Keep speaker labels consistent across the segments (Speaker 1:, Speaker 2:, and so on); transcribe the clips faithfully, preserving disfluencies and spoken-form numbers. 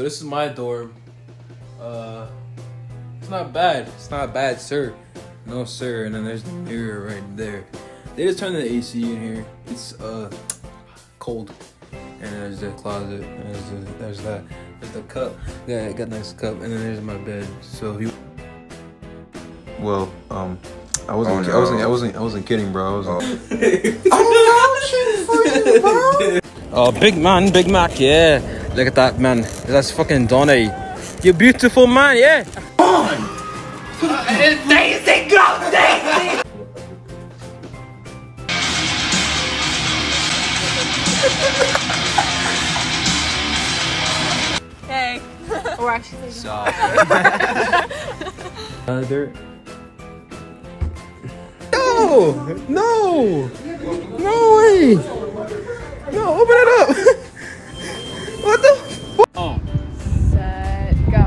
Speaker 1: this is my dorm. Uh, it's not bad. It's not bad, sir. No, sir. And then there's the mirror right there. They just turned the A C in here. It's uh cold. And then there's the closet. And there's, the, there's that. There's the cup. Yeah, I got a nice cup. And then there's my bed. So if you. Well, um, I wasn't. Oh, no. I wasn't. I wasn't. I wasn't kidding, bro. I wasn't. I'm vouching for you, bro. Oh, big man, Big Mac, yeah. Look at that, man. That's fucking Dante. You beautiful man, yeah. On. Uh, Daisy, go, Daisy.
Speaker 2: Hey. We're actually
Speaker 1: sorry. uh, there. No! No! No way! No, open it up! What the f? Oh.
Speaker 2: Set, go.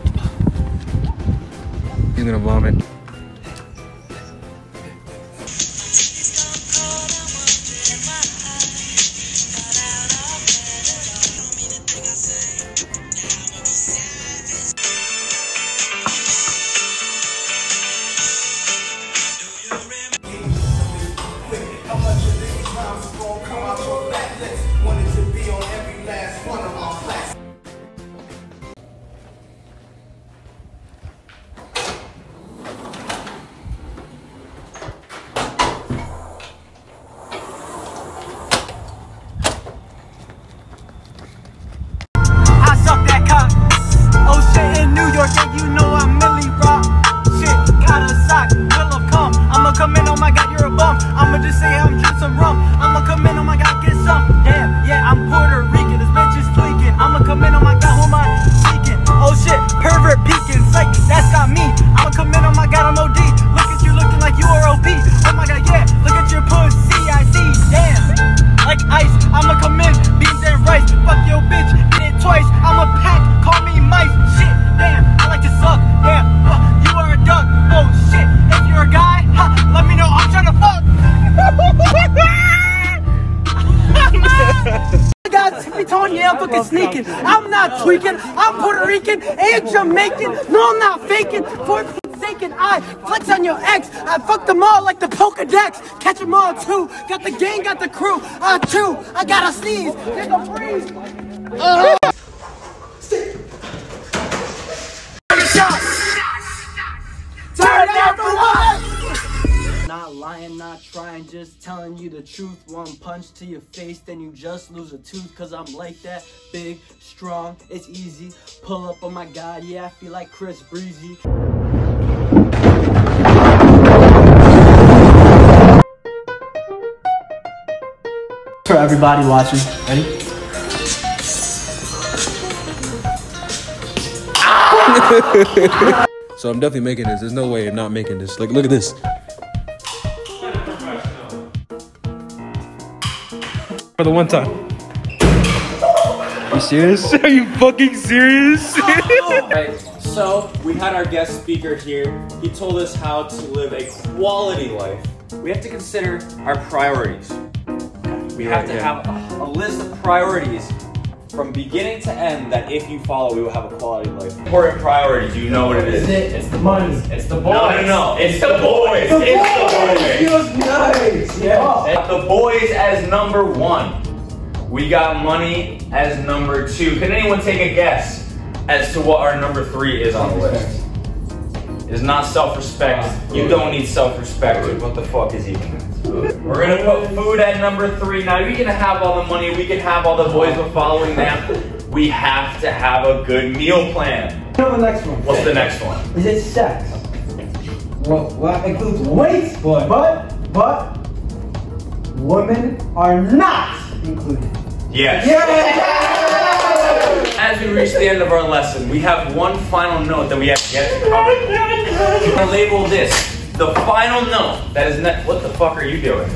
Speaker 1: He's gonna vomit.
Speaker 3: I'ma just say I'm drinking some rum. I'ma come in, oh my god, get some. Damn, yeah, I'm Puerto Rican. This bitch is leaking. I'ma come in, oh my god, who am I seeking? Oh shit, pervert peeking. Psych, that's not me. I'ma come in, oh my god, I'm O D. Look at you looking like you are O P. Oh my god, yeah, look at your pussy, I see. Damn, like ice. I'ma come in, beans and rice. Fuck your bitch, did it twice. I'm a pack, call me mice. Shit, damn, I like to suck. Damn, uh, you are a duck. Oh shit, if you're a guy, huh, let me know. I'm trying to fuck. I got tippy toeing, yeah, I'm fucking sneaking. I'm not tweaking, I'm Puerto Rican and Jamaican. No, I'm not faking. For forsaken, I flex on your ex. I fuck them all like the Pokedex. Catch them all too. Got the gang, got the crew. I chew, I gotta sneeze. There's a freeze. Uh. Turn down for what? Not lying, not trying, just telling you the truth. One punch to your face, then you just lose a tooth. Cause I'm like that, big, strong, it's easy. Pull up, oh my god, yeah, I feel like Chris Breezy. For everybody watching, ready?
Speaker 1: So I'm definitely making this. There's no way I'm not making this. Like, look at this. For the one time. You serious? Are you fucking serious?
Speaker 4: Right, so we had our guest speaker here. He told us how to live a quality life. We have to consider our priorities. We have to have a, a list of priorities from beginning to end that if you follow, we will have a quality life. Important priorities, you know what it is.
Speaker 3: It's, it's the money. It's the boys.
Speaker 4: No, no, no. It's the boys.
Speaker 3: The
Speaker 4: it's
Speaker 3: boys.
Speaker 4: the boys.
Speaker 3: Feels nice. Yeah.
Speaker 4: The boys as number one. We got money as number two. Can anyone take a guess as to what our number three is on the list? It's not self-respect. You don't need self-respect. What the fuck is even that? We're gonna put food at number three. Now we can have all the money, we can have all the boys, but following that, we have to have a good meal plan.
Speaker 3: You know the next one.
Speaker 4: What's the next one?
Speaker 3: Is it sex? Well, well that includes weight, but but women are not included.
Speaker 4: Yes.
Speaker 3: Yeah!
Speaker 4: As we reach the end of our lesson, we have one final note that we have to get to cover. We're gonna label this the final note that is next. What the fuck are you doing?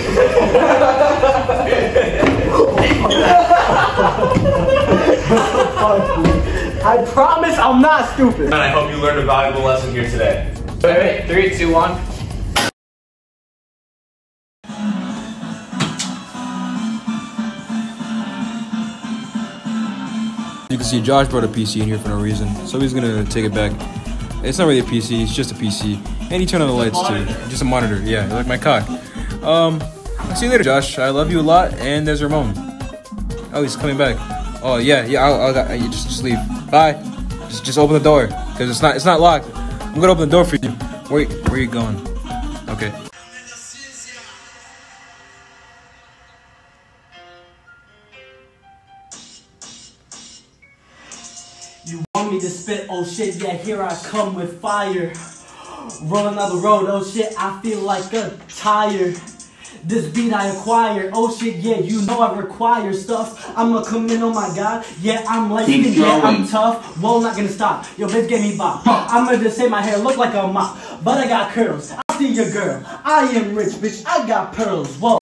Speaker 3: I promise I'm not stupid.
Speaker 4: And I hope you learned a valuable lesson here today. Okay, three, two, one.
Speaker 1: You can see Josh brought a P C in here for no reason, so he's gonna take it back. It's not really a P C, it's just a P C. And he turned on the lights too. Just a monitor, yeah, like my cock. Um, I'll see you later, Josh. I love you a lot, and there's Ramon. Oh, he's coming back. Oh, yeah, yeah, I'll, I'll, you just, just leave. Bye. Just, just open the door, because it's not, it's not locked. I'm gonna open the door for you. Where, where are you going? Okay.
Speaker 3: You want me to spit? Oh shit, yeah, here I come with fire. Rolling on the road, oh shit, I feel like a tire. This beat I acquired, oh shit, yeah, you know I require stuff. I'ma come in, oh my god, yeah, I'm like, yeah, I'm tough. Whoa, not gonna stop, yo, bitch gave me bop. I'ma just say my hair look like a mop, but I got curls. I see your girl, I am rich, bitch, I got pearls, whoa.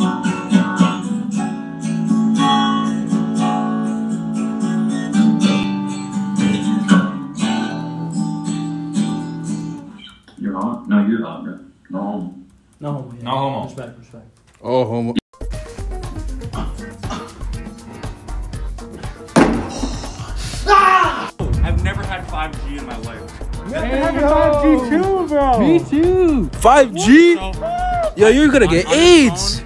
Speaker 4: You're hot? No, you're hot, bro. No homo.
Speaker 3: No homo, yeah.
Speaker 4: No homo.
Speaker 3: Respect, respect.
Speaker 1: Oh, homo.
Speaker 5: I've never had five G in my life.
Speaker 3: five G too, bro.
Speaker 1: Me too. five G? Yo, you're gonna get AIDS.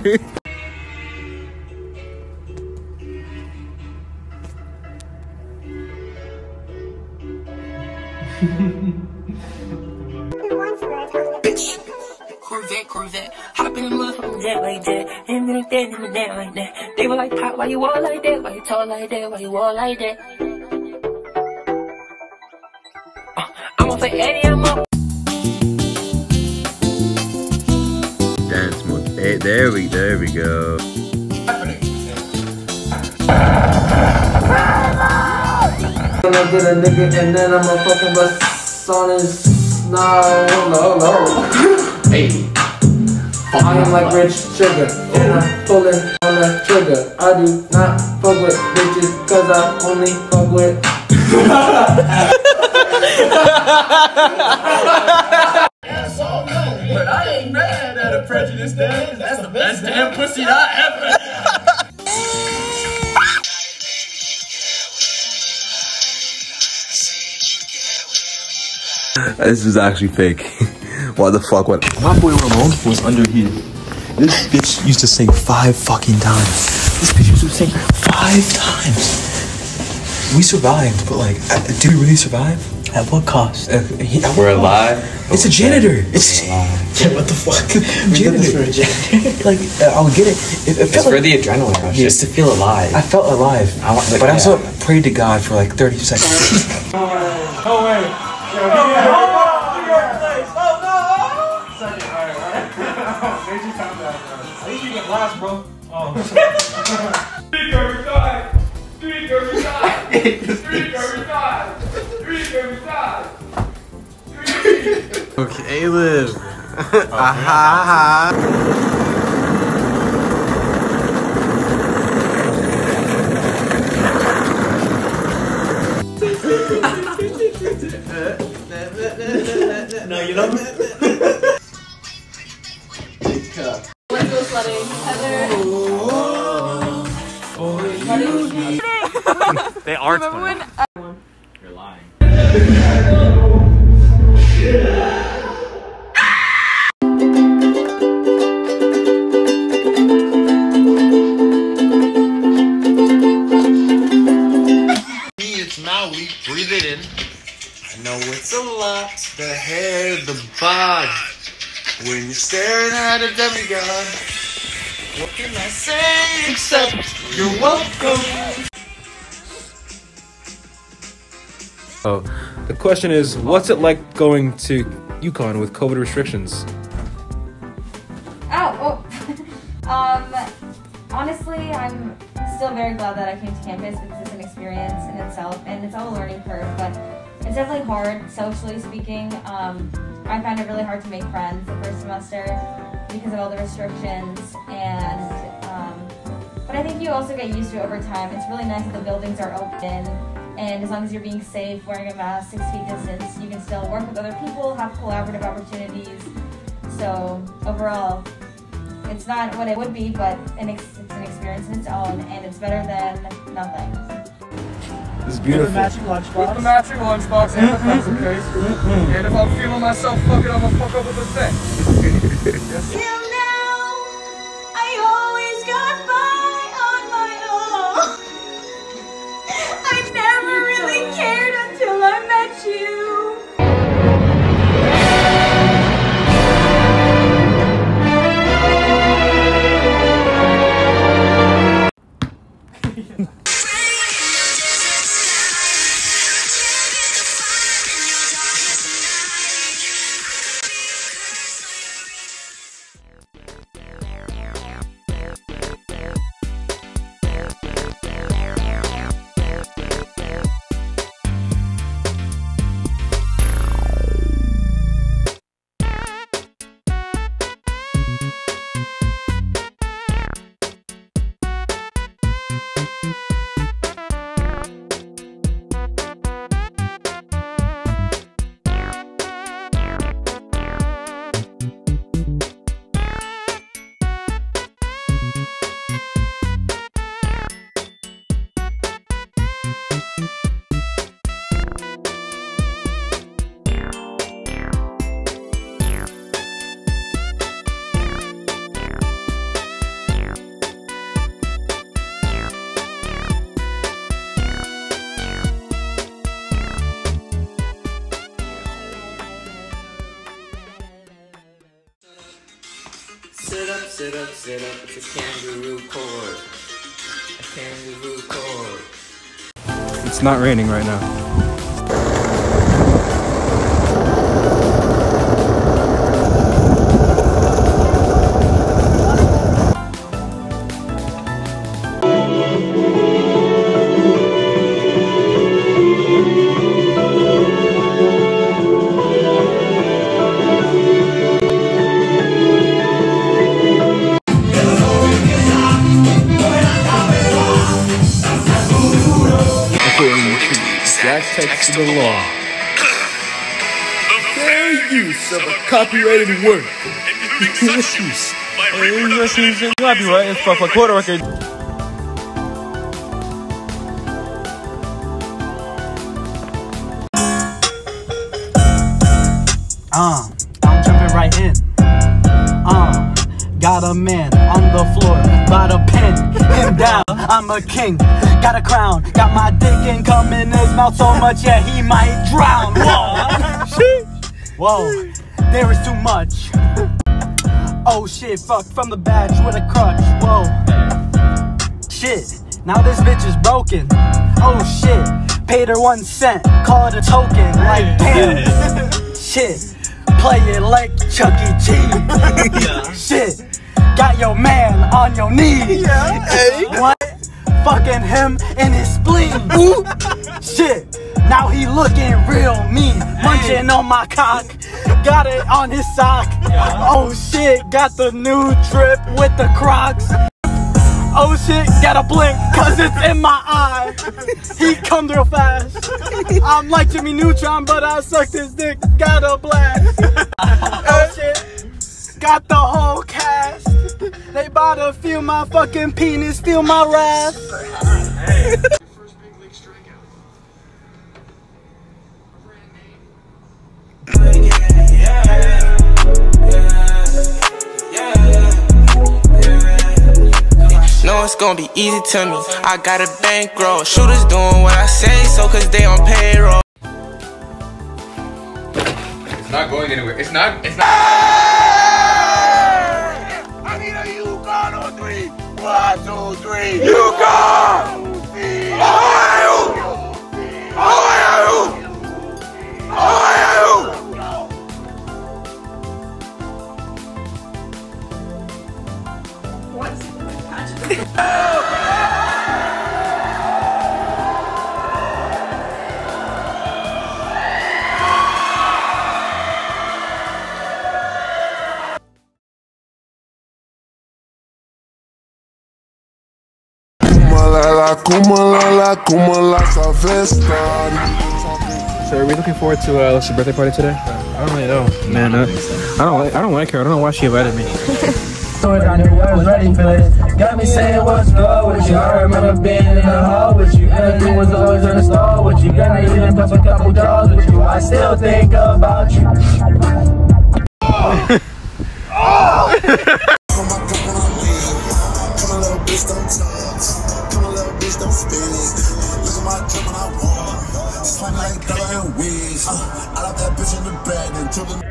Speaker 6: Corvette, Corvette, hop in the motherfucking jet like that, and then that, and that like that. They were like, Pop, why you all like that? Why you tall like that? Why you all like that? Uh, I'm off for Eddie, I'm up.
Speaker 7: Dance mode. Hey, there we, there we go.
Speaker 3: I'm gonna get a nigga and then I'm gonna fucking bust on his no, no, no. Hey. I am like rich sugar, and I'm pulling on the trigger. I do not fuck with bitches, cause I only fuck with.
Speaker 5: But I ain't mad at a prejudice dance. That's the best damn pussy I ever.
Speaker 7: This is actually fake. What the fuck? What?
Speaker 8: My boy Ramon was under here. This bitch used to sing five fucking times. This bitch used to sing five times. We survived, but like, uh, did we really survive? At what cost? Uh, he, at
Speaker 7: We're
Speaker 8: what
Speaker 7: alive.
Speaker 8: cost? It's a janitor. It's yeah. What the fuck? Janitor. For a janitor. Like uh, I'll get it. It, it
Speaker 9: it's for like, the adrenaline rush. Just to feel alive.
Speaker 8: I felt alive. I want, like, but I also
Speaker 9: yeah.
Speaker 8: prayed to God for like thirty seconds.
Speaker 3: Oh wait. Oh, last, bro. Oh.
Speaker 5: Streak every time. Streak every time. Streak every time. Streak every time.
Speaker 7: Okay, Liv. Aha.
Speaker 3: No, you don't.
Speaker 2: Let's go sledding. Heather.
Speaker 5: They are
Speaker 2: Remember when
Speaker 5: You're lying.
Speaker 7: It's Maui. Breathe it in. I know it's a lot. The hair, the bod. When you're staring at a demigod, what can I say except you're welcome?
Speaker 1: Oh, the question is, what's it like going to Yukon with COVID restrictions?
Speaker 10: Oh, oh. um, honestly, I'm still very glad that I came to campus because it's an experience in itself, and it's all a learning curve, but it's definitely hard, socially speaking. Um, I found it really hard to make friends the first semester because of all the restrictions, and um, but I think you also get used to it over time. It's really nice that the buildings are open, and as long as you're being safe, wearing a mask, six feet distance, you can still work with other people, have collaborative opportunities. So overall, it's not what it would be, but an ex it's an experience in its own, and it's better than nothing.
Speaker 1: It's beautiful.
Speaker 3: Matching lunchbox.
Speaker 5: With the matching lunchbox and the pencil case. And if I'm feeling myself fucking, I'm gonna fuck up with the thing. Yes.
Speaker 6: Till now, I always got by on my own. I never really cared until I met you.
Speaker 11: Sit up, sit up, sit up, it's a kangaroo chord. A kangaroo chord.
Speaker 1: It's not raining right now. Jack text to the law. Fair use of a copyrighted work. Misuse. Misuse and copyright is for a quarter record.
Speaker 3: Uh, I'm jumping right in. Uh, got a man on the floor, by the pen, him down. I'm a king, got a crown, got my dick and cum in his mouth so much, yeah, he might drown. Whoa, whoa, there is too much. Oh shit, fuck from the badge with a crutch. Whoa, shit, now this bitch is broken. Oh shit, paid her one cent, call it a token. Like damn, shit, play it like Chuck E. Cheese. Shit, got your man on your knees. Hey. What? Fucking him in his spleen. Ooh. Shit, now he looking real mean. Munching on my cock, got it on his sock. Oh shit, got the new drip with the Crocs. Oh shit, gotta blink, cause it's in my eye. He come real fast. I'm like Jimmy Neutron, but I sucked his dick, got a blast. Oh shit, got the whole cast. They about to feel my fucking penis, feel my wrath. Hey.
Speaker 11: No, it's gonna be easy to me. I got a bankroll. Shooters doing what I say, so cause they on payroll.
Speaker 5: It's not going anywhere. It's not. It's not.
Speaker 7: I need a Yukon on three. One, two, three. Yukon! How are you? How are you? How are you?
Speaker 2: What's
Speaker 1: So are we looking forward to uh, Alexa's birthday party today? I don't really know, man. Uh, I don't like. I don't like her. I don't know why she invited me.
Speaker 3: I was ready for this.
Speaker 12: Got me saying what's wrong with you. I remember being in the hall with you. Everything was always on the stall with you. Got me even up a couple draws with you. I still think about you. Oh! Oh! Come a little bitch, don't touch. Come a little bitch, don't spit. Look at my drum when I walk. Swing like dollar and wigs. I love that bitch in the bed until the.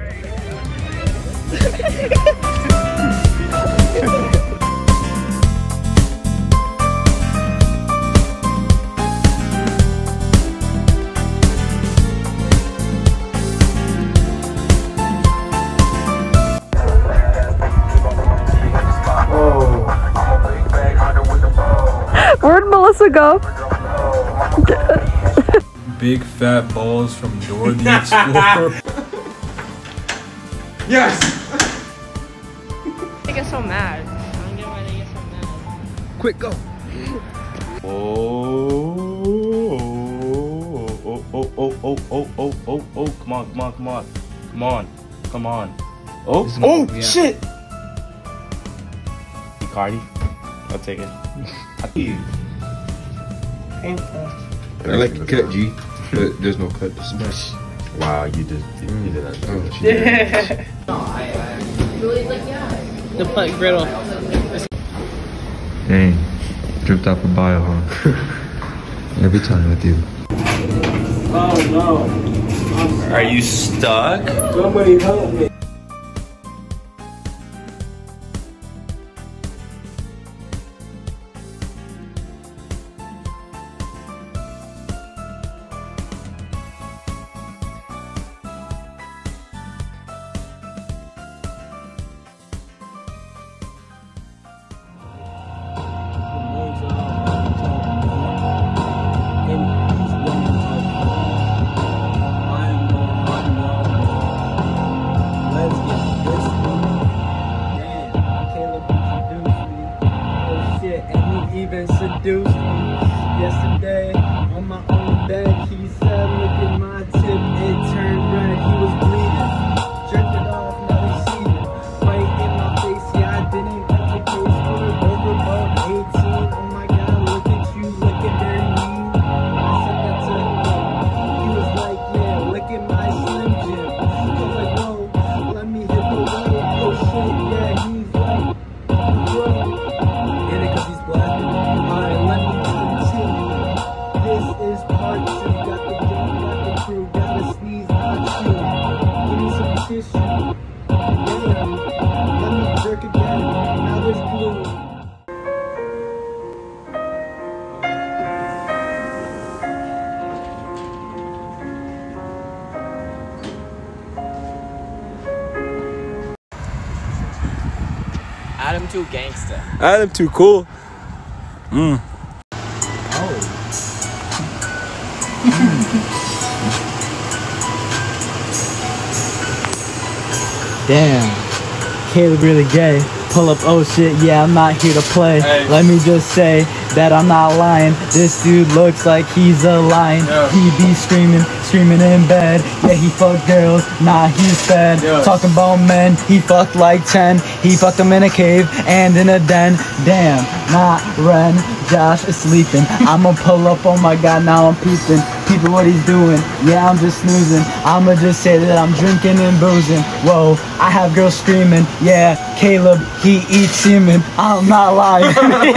Speaker 2: Where'd Melissa go?
Speaker 1: Big fat balls from Dora the Explorer.
Speaker 5: Yes!
Speaker 13: They get so mad. I don't get why they get so mad.
Speaker 1: Quick, go!
Speaker 14: Oh, oh, oh, oh, oh, oh, oh, oh, oh, come on, come on, come on, come on, come on. Oh, oh,
Speaker 1: yeah.
Speaker 14: Shit! Cardi, I'll take it.
Speaker 15: I like the cut, G, but there's no cut to smash.
Speaker 14: Wow, you did, you, you did that.
Speaker 15: Oh, she did.
Speaker 13: The plant griddle.
Speaker 15: Dang, dripped off a bio, huh? Every time with you.
Speaker 4: Oh no. Are you stuck?
Speaker 12: Somebody help me.
Speaker 3: Even seduced me yesterday on my own bed. He said, look at my tip, it turned red. He was bleeding, jerked it off, now he's seething right in my face. Yeah, I didn't catch a case for it. Over above eighteen. Oh my God, look at you, looking very mean. I said that to him. He was like, yeah, look at my Slim Jim. I was like, whoa, let me hit the water. Oh shit, yeah, he's like, whoa. Get it, cause he's black. Alright, let me continue. This is part two. Got the gang, got the crew, gotta sneeze, not you. Give me some tissue. Damn, let me jerk again. Now there's glue.
Speaker 9: Adam too gangster.
Speaker 1: Adam too cool. Mm.
Speaker 3: Damn, Caleb really gay. Pull up, oh shit, yeah, I'm not here to play. Hey. Let me just say that I'm not lying. This dude looks like he's a lion. Yeah. He be screaming, screaming in bed. Yeah, he fuck girls, nah, he's fed. Yeah. Talking about men, he fucked like ten. He fucked them in a cave and in a den. Damn, not Ren, Josh is sleeping. I'ma pull up, oh my God, now I'm peeping. Peeping what he's doing, yeah, I'm just snoozing. I'ma just say that I'm drinking and boozing. Whoa, I have girls screaming, yeah, Caleb, he eats semen. I'm not lying.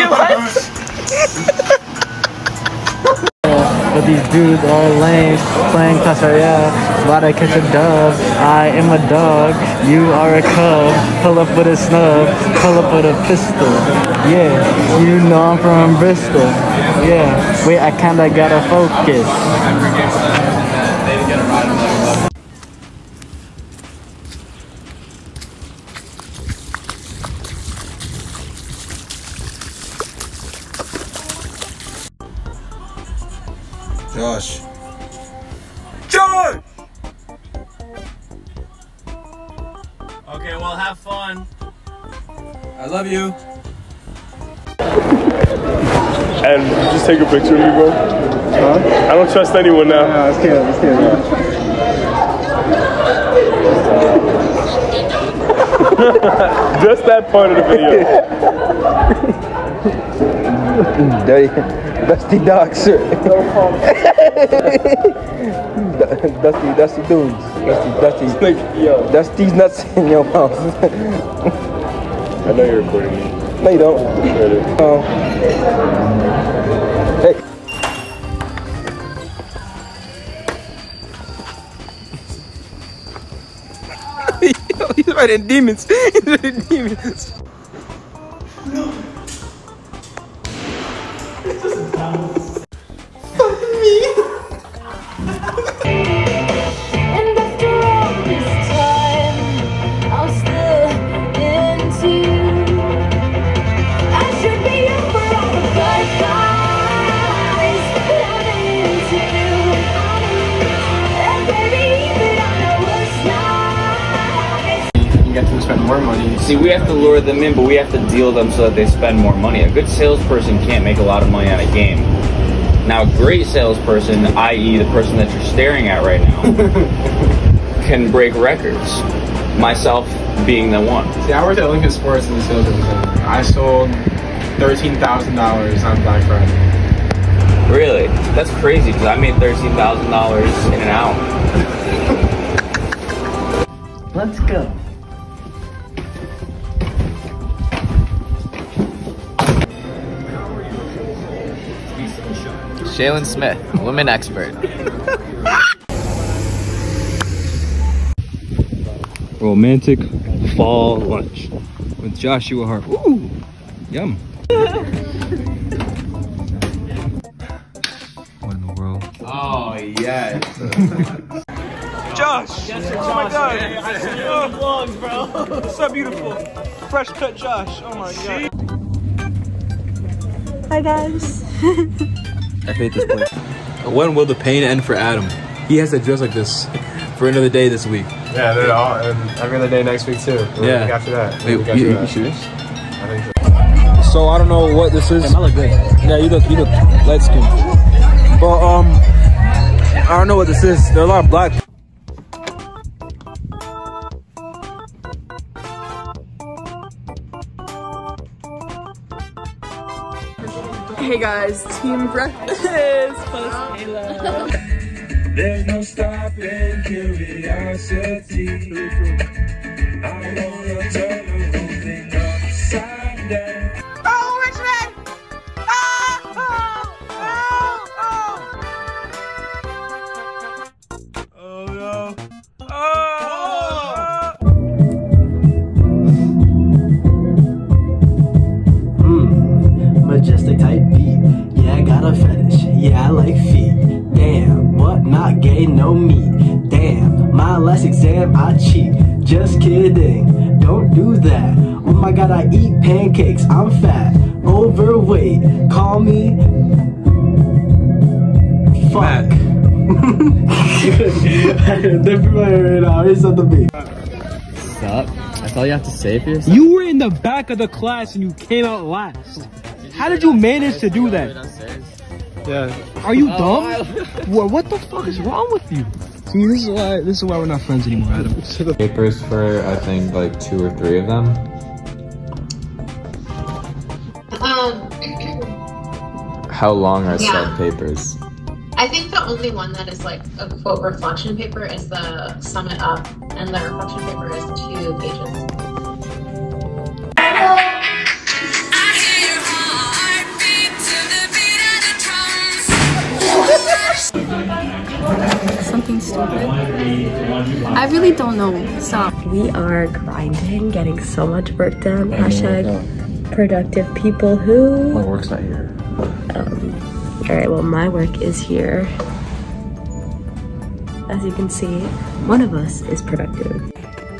Speaker 3: But these dudes are lame, playing Clash Royale. Why'd I catch a dove? I am a dog, you are a cub. Pull up with a snub, pull up with a pistol. Yeah, you know I'm from Bristol. Yeah, wait, I kinda gotta focus.
Speaker 1: Josh.
Speaker 4: Josh! Okay, well, have fun.
Speaker 1: I love you.
Speaker 5: And just take a picture of me, bro. Huh? I don't trust anyone now. No, let's kill, let's kill. Just that part of the video.
Speaker 1: Dirty, dusty dog, sir. dusty, dusty dudes. Dusty, dusty. Dusty's nuts in your mouth.
Speaker 14: I know you're recording me.
Speaker 1: No, you don't. Um, hey. He's writing demons. He's writing demons. Fuck me.
Speaker 6: And after all this time, I'm still into you. I should be over all the good guys that I'm into. And baby, even on the worst night.
Speaker 9: You get them to spend more money.
Speaker 4: See, we have to lure them in, but we have to deal them so that they spend more money. A good salesperson can't make a lot of money on a game. Now, a great salesperson, that is the person that you're staring at right now, can break records. Myself being the one.
Speaker 9: See, I worked at Lincoln Sports in the sales representative. I sold thirteen thousand dollars on Black Friday.
Speaker 4: Really? That's crazy, because I made thirteen thousand dollars in an hour.
Speaker 9: Let's go.
Speaker 16: Chelen Smith, women expert.
Speaker 1: Romantic fall lunch with Joshua Hart. Ooh, yum. What in the world?
Speaker 9: Oh, yes.
Speaker 3: Josh! Yes, oh my god! I see your vlogs, bro. So beautiful. Fresh cut Josh. Oh my god.
Speaker 6: Hi guys.
Speaker 1: I hate this place. When will the pain end for Adam? He has to dress like this for another day this week.
Speaker 9: Yeah, they're all, and every other day next week too. Or
Speaker 1: Yeah.
Speaker 9: Week after that.
Speaker 1: Wait,
Speaker 9: Week
Speaker 1: you,
Speaker 9: after
Speaker 1: you
Speaker 9: that.
Speaker 1: serious?
Speaker 9: I think so.
Speaker 1: So I don't know what this is. I look good. Yeah, you look, you look light skinned. But um, I don't know what this is. There are a lot of black.
Speaker 2: Hey guys, team breakfast plus Halo.
Speaker 5: There's no stopping curiosity. I wanna turn the whole thing upside down.
Speaker 6: Oh, Richmond! Oh, oh, oh, oh.
Speaker 3: Oh no. Oh!
Speaker 17: Majestic type beat, yeah, I got a fetish, yeah, I like feet. Damn, what, not gay, no meat. Damn, my last exam, I cheat. Just kidding, don't do that. Oh my god, I eat pancakes, I'm fat, overweight, call me fuck. They're familiar right now, here's something beat.
Speaker 16: Sup? That's all you have to say for yourself?
Speaker 3: You were in the back of the class and you came out last. How did you manage to do that?
Speaker 9: Yeah.
Speaker 3: Are you dumb? What, what the fuck is wrong with you? See, this is why this is why we're not friends anymore, Adam.
Speaker 15: Papers for, I think, like two or three of them.
Speaker 18: Um,
Speaker 15: How long are
Speaker 18: Yeah.
Speaker 15: said papers?
Speaker 18: I think the only one that is like a quote reflection paper is the sum it up, and the reflection paper is two pages.
Speaker 2: Something stupid. I really don't know. Stop.
Speaker 19: We are grinding, getting so much work done. Hashtag productive people who.
Speaker 15: My work's not here.
Speaker 19: Um, Alright, well, my work is here. As you can see, one of us is productive.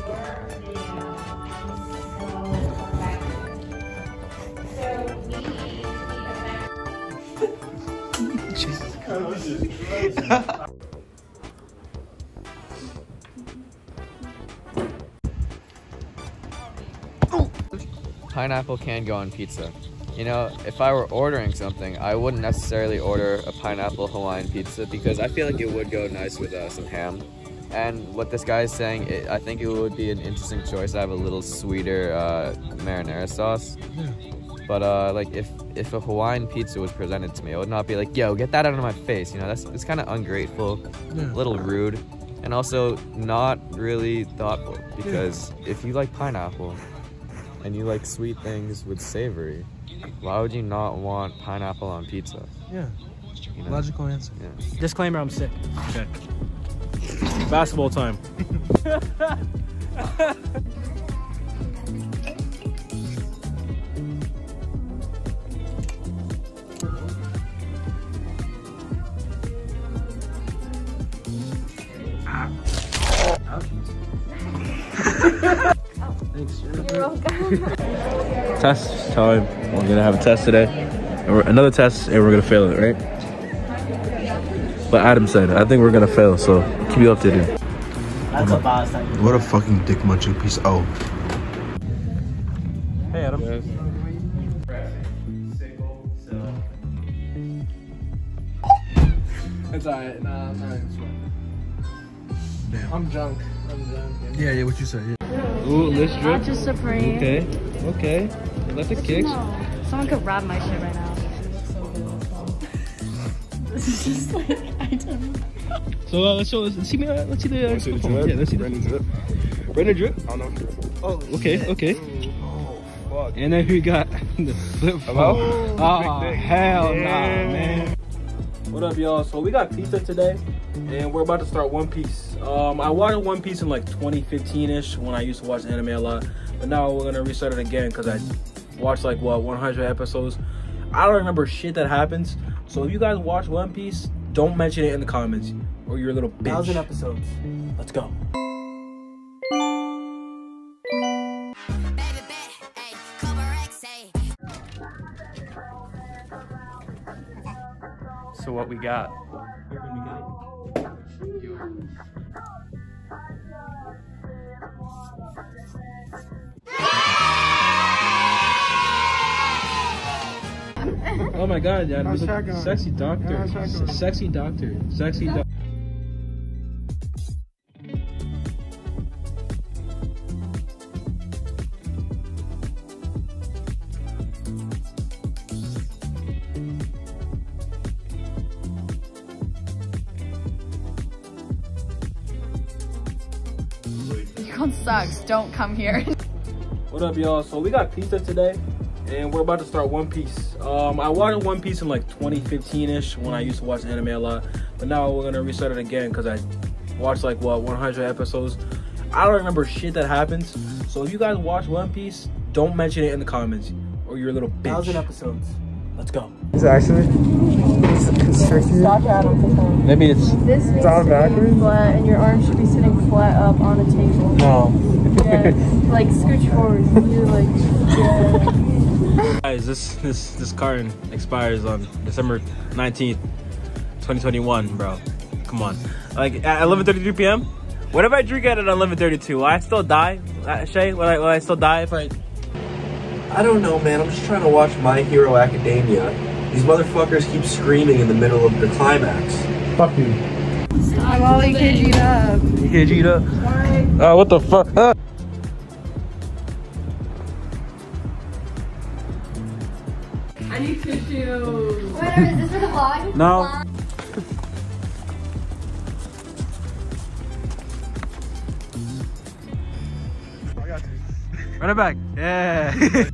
Speaker 16: Pineapple can go on pizza. You know, if I were ordering something, I wouldn't necessarily order a pineapple Hawaiian pizza because I feel like it would go nice with uh, some ham. And what this guy is saying, it, I think it would be an interesting choice to have a little sweeter uh, marinara sauce.
Speaker 3: Yeah.
Speaker 16: But uh, like if if a Hawaiian pizza was presented to me, I would not be like, yo, get that out of my face. You know, that's it's kind of ungrateful,
Speaker 8: Yeah.
Speaker 16: a little rude, and also not really thoughtful. Because yeah. if you like pineapple and you like sweet things with savory, why would you not want pineapple on pizza?
Speaker 8: Yeah.
Speaker 16: You know?
Speaker 8: Logical answer.
Speaker 16: Yeah.
Speaker 20: Disclaimer, I'm sick. Okay. Basketball time.
Speaker 1: Thanks.
Speaker 10: You're welcome.
Speaker 1: Test time. We're gonna have a test today. And we're, another test, and we're gonna fail it, right? But Adam said, I think we're gonna fail, so keep you updated.
Speaker 17: That's a boss.
Speaker 8: What a fucking dick munching piece. Oh.
Speaker 1: Hey, Adam.
Speaker 9: Yes.
Speaker 20: It's alright. Nah, I'm not even sweating. Damn. I'm drunk. I'm drunk.
Speaker 8: Yeah, yeah, what you said. Yeah.
Speaker 1: Ooh, let's drip.
Speaker 19: Not just Supreme.
Speaker 1: Okay, okay. Let the kicks.
Speaker 19: No. Someone could rob my shit right now. This is just like, I don't know.
Speaker 1: So uh, let's show. Let's see me. Uh, let's see the. Uh,
Speaker 9: See the
Speaker 1: phone.
Speaker 9: drip?
Speaker 1: Yeah, let's see
Speaker 9: Brandon
Speaker 1: the
Speaker 9: drip.
Speaker 1: Brandon drip.
Speaker 9: I don't know if you're-
Speaker 1: Oh, okay, okay.
Speaker 9: Oh, fuck.
Speaker 1: And then we got the flip phone.
Speaker 9: Hello?
Speaker 1: Oh,
Speaker 9: Big dick.
Speaker 1: hell
Speaker 9: Yeah.
Speaker 1: nah, man. What up, y'all? So we got pizza today, and we're about to start One Piece. Um, I watched One Piece in like twenty fifteen-ish when I used to watch anime a lot, but now we're gonna restart it again because I watched like what one hundred episodes. I don't remember shit that happens. So if you guys watch One Piece, don't mention it in the comments, or you're a little bitch.
Speaker 17: Thousand episodes.
Speaker 1: Let's go.
Speaker 20: So what we got?
Speaker 1: Oh my god, yeah,
Speaker 20: How's
Speaker 1: look,
Speaker 20: that going?
Speaker 1: sexy doctor.
Speaker 20: How's that going?
Speaker 1: S- Sexy doctor. Sexy doctor.
Speaker 19: Yukon sucks. Don't come here.
Speaker 1: What up, y'all? So we got pizza today, and we're about to start One Piece. Um, I watched One Piece in like twenty fifteen-ish when I used to watch anime a lot, but now we're gonna restart it again because I watched like what one hundred episodes. I don't remember shit that happens. So if you guys watch One Piece, don't mention it in the comments, or you're a little bitch.
Speaker 17: Thousand episodes.
Speaker 1: Let's go.
Speaker 9: It's actually constricted.
Speaker 1: Maybe it's.
Speaker 19: This
Speaker 9: It's on backwards.
Speaker 19: flat, and your arm should be sitting flat up on a table.
Speaker 1: No.
Speaker 19: Yeah, like scooch forward. You're like, yeah.
Speaker 1: Guys, this this this carton expires on December nineteenth, twenty twenty-one, bro. Come on. Like at eleven thirty-two p m Whatever I drink at at eleven thirty-two, will I still die? Uh, Shay, will I, will I still die if I...
Speaker 8: I don't know, man. I'm just trying to watch My Hero Academia. These motherfuckers keep screaming in the middle of the climax.
Speaker 1: Fuck you.
Speaker 19: I'm all E K G'd up.
Speaker 1: E K G'd up? Oh, what the fuck? Ah.
Speaker 19: I need tissue.
Speaker 10: Wait, is this for the vlog?
Speaker 1: No. Run it back. Yeah.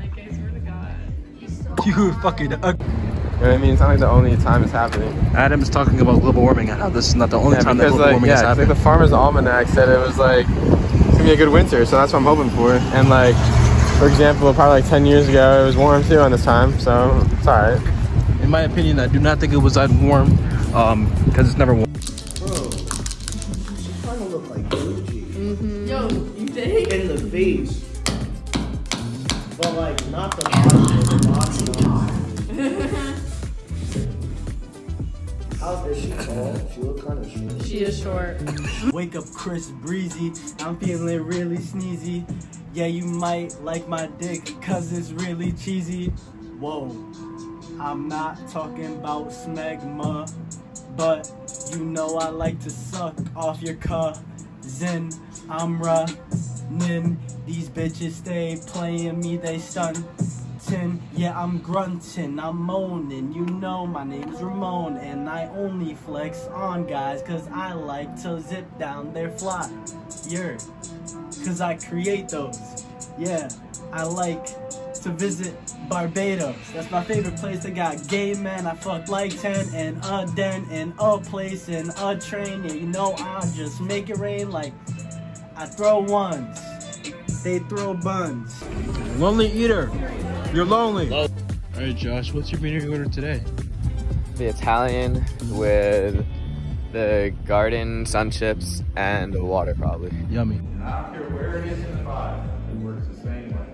Speaker 1: You fucking ugly.
Speaker 9: You know what I mean? It's not like the only time it's happening.
Speaker 1: Adam's talking about global warming. I know this is not the only
Speaker 9: Yeah,
Speaker 1: time that
Speaker 9: because
Speaker 1: global
Speaker 9: like,
Speaker 1: warming
Speaker 9: yeah,
Speaker 1: has
Speaker 9: 'cause,
Speaker 1: happened.
Speaker 9: like the Farmer's Almanac said it was like, it's gonna be a good winter, so that's what I'm hoping for. And like, for example, probably like ten years ago, it was warm too on this time, so it's all right.
Speaker 1: In my opinion, I do not think it was that warm, um, because it's never warm.
Speaker 17: Bro, she's trying to look like Gucci.
Speaker 19: Mm-hmm. Yo, you think?
Speaker 17: In the face. But like, not the body, the body. How is she tall? She look kind of short.
Speaker 19: She is short.
Speaker 3: Wake up crisp, breezy, I'm feeling really sneezy. Yeah, you might like my dick, cause it's really cheesy. Whoa, I'm not talking about smegma, but you know I like to suck off your cousin. I'm running, these bitches stay playing me, they stun
Speaker 17: grunting, yeah, I'm grunting, I'm moaning. You know my name's Ramon, and I only flex on guys cause I like to zip down their fly. Yeah, cause I create those. Yeah, I like to visit Barbados. That's my favorite place. I got gay men, I fuck like ten, and a den, and a place, and a train. Yeah, you know I just make it rain like I throw ones. They throw buns.
Speaker 1: Lonely eater. You're lonely.
Speaker 14: All right, Josh, what's your meeting order today?
Speaker 16: The Italian with the garden sun chips and water, probably.
Speaker 1: Yummy.
Speaker 5: After where it is in five, it works the same way.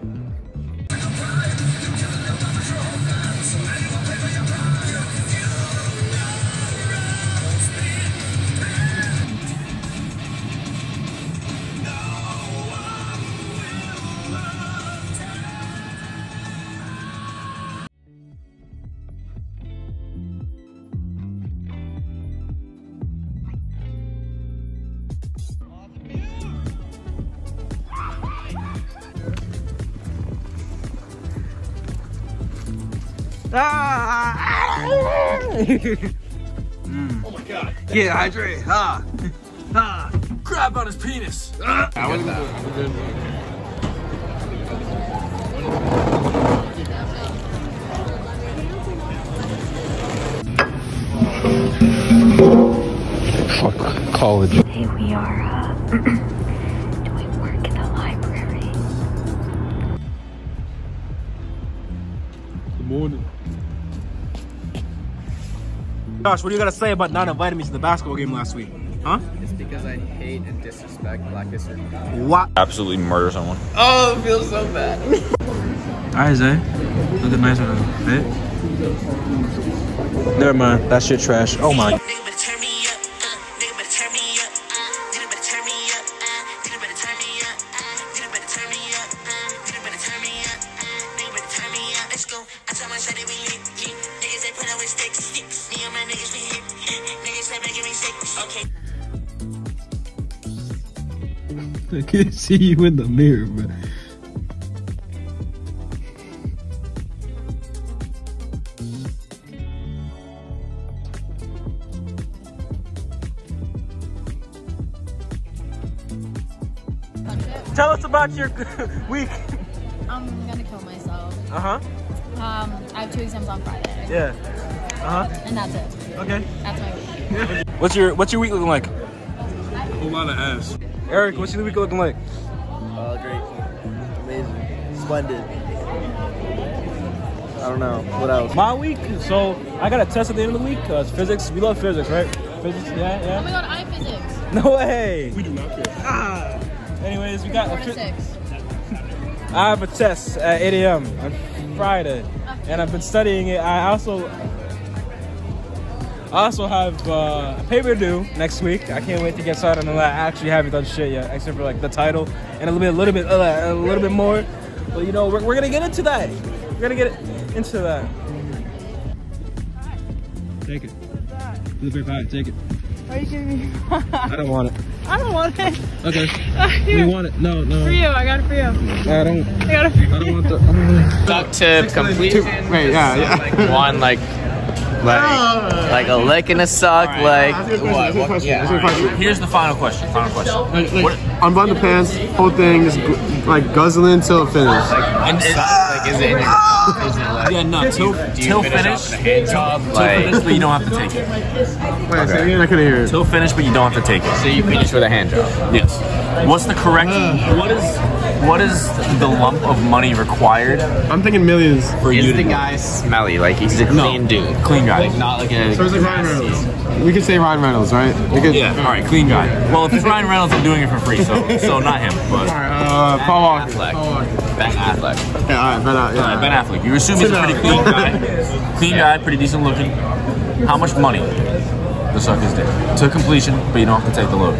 Speaker 1: mm. Oh my god. Get hydrated. Ha. Ha. Grab on his penis. Ah.
Speaker 9: I wouldn't that.
Speaker 15: Fuck college.
Speaker 19: Hey, we are uh, doing work in the library.
Speaker 1: Good morning. Josh, what do you got to say about not inviting me to the basketball game last week? Huh?
Speaker 16: It's because I hate and disrespect Black history.
Speaker 1: What?
Speaker 4: Absolutely murder someone.
Speaker 16: Oh, it feels so bad.
Speaker 1: Alright, Zay. Look at nice on him, right? Never mind. That shit trash. Oh my. I can't see you in the mirror, bro. Tell us about your week.
Speaker 21: I'm gonna kill myself.
Speaker 1: Uh huh.
Speaker 21: Um, I have two exams on Friday.
Speaker 1: Yeah. Uh huh.
Speaker 21: And that's it.
Speaker 1: Okay.
Speaker 21: That's my week.
Speaker 1: What's your What's your week looking like? A whole lot of ass. Eric, what's your week looking like?
Speaker 22: Uh, great. Amazing. Splendid. I don't know. What else?
Speaker 1: My week? So, I got a test at the end of the week. Uh, it's physics. We love physics, right? Physics, yeah, yeah.
Speaker 21: Oh my god, I physics.
Speaker 1: No way.
Speaker 22: We do not care.
Speaker 1: Ah. Anyways, we got
Speaker 21: Four
Speaker 1: a
Speaker 21: to six.
Speaker 1: I have a test at eight A M on Friday, and I've been studying it. I also I also have uh, a paper due next week. I can't wait to get started on that. I actually haven't done shit yet, except for like the title and a little bit, a little bit, uh, a little bit more. But you know, we're, we're gonna get into that. We're gonna get into that. Take it. Blueberry pie. Take it.
Speaker 21: Are you giving me?
Speaker 1: I don't want it.
Speaker 21: I don't want it.
Speaker 1: Okay.
Speaker 21: You
Speaker 1: you want it? No, no.
Speaker 21: For you, I got it for you.
Speaker 1: I don't.
Speaker 21: I got it for you.
Speaker 1: I don't want the. I don't want
Speaker 16: Stuck to completion.
Speaker 9: Wait, yeah, yeah.
Speaker 16: Like one, like, like, like a lick and a suck, like.
Speaker 9: What? What? Question.
Speaker 16: Yeah.
Speaker 9: Question.
Speaker 4: Here's the final question. Final question.
Speaker 9: Like, like, unbutton the pants, whole thing is like guzzling till it finishes.
Speaker 16: Like, like, is it in your, is it like,
Speaker 4: Yeah, no. Till,
Speaker 16: do you
Speaker 4: till
Speaker 16: finish,
Speaker 4: finish.
Speaker 16: off the hand job?
Speaker 4: Till
Speaker 16: Like,
Speaker 4: finish, but you don't have to take it.
Speaker 9: Wait, say again, I couldn't hear it.
Speaker 4: Till finish, but you don't have to take it.
Speaker 16: so you finish with a hand job.
Speaker 4: Yes. What's the correct? What is what is the lump of money required
Speaker 9: I'm thinking millions.
Speaker 4: for
Speaker 16: Is
Speaker 4: you
Speaker 16: the
Speaker 4: to
Speaker 16: guy smelly? Like, he's a
Speaker 4: No.
Speaker 16: clean dude.
Speaker 4: Clean guy.
Speaker 16: Like, not like a.
Speaker 9: So it's like Ryan Reynolds. We could say Ryan Reynolds, right? We could.
Speaker 4: Yeah. All right. Clean guy. Well, if it's Ryan Reynolds, I'm doing it for free. So so not him, but.
Speaker 9: All right. Uh, Paul Walker.
Speaker 16: Affleck.
Speaker 9: Paul Walker.
Speaker 16: Ben Affleck.
Speaker 9: Yeah. All right. Ben. Uh, yeah.
Speaker 4: All right, Ben Affleck. You assume he's a pretty clean guy. Clean guy, pretty decent looking. How much money to suck his dick to completion, but you don't have to take the load?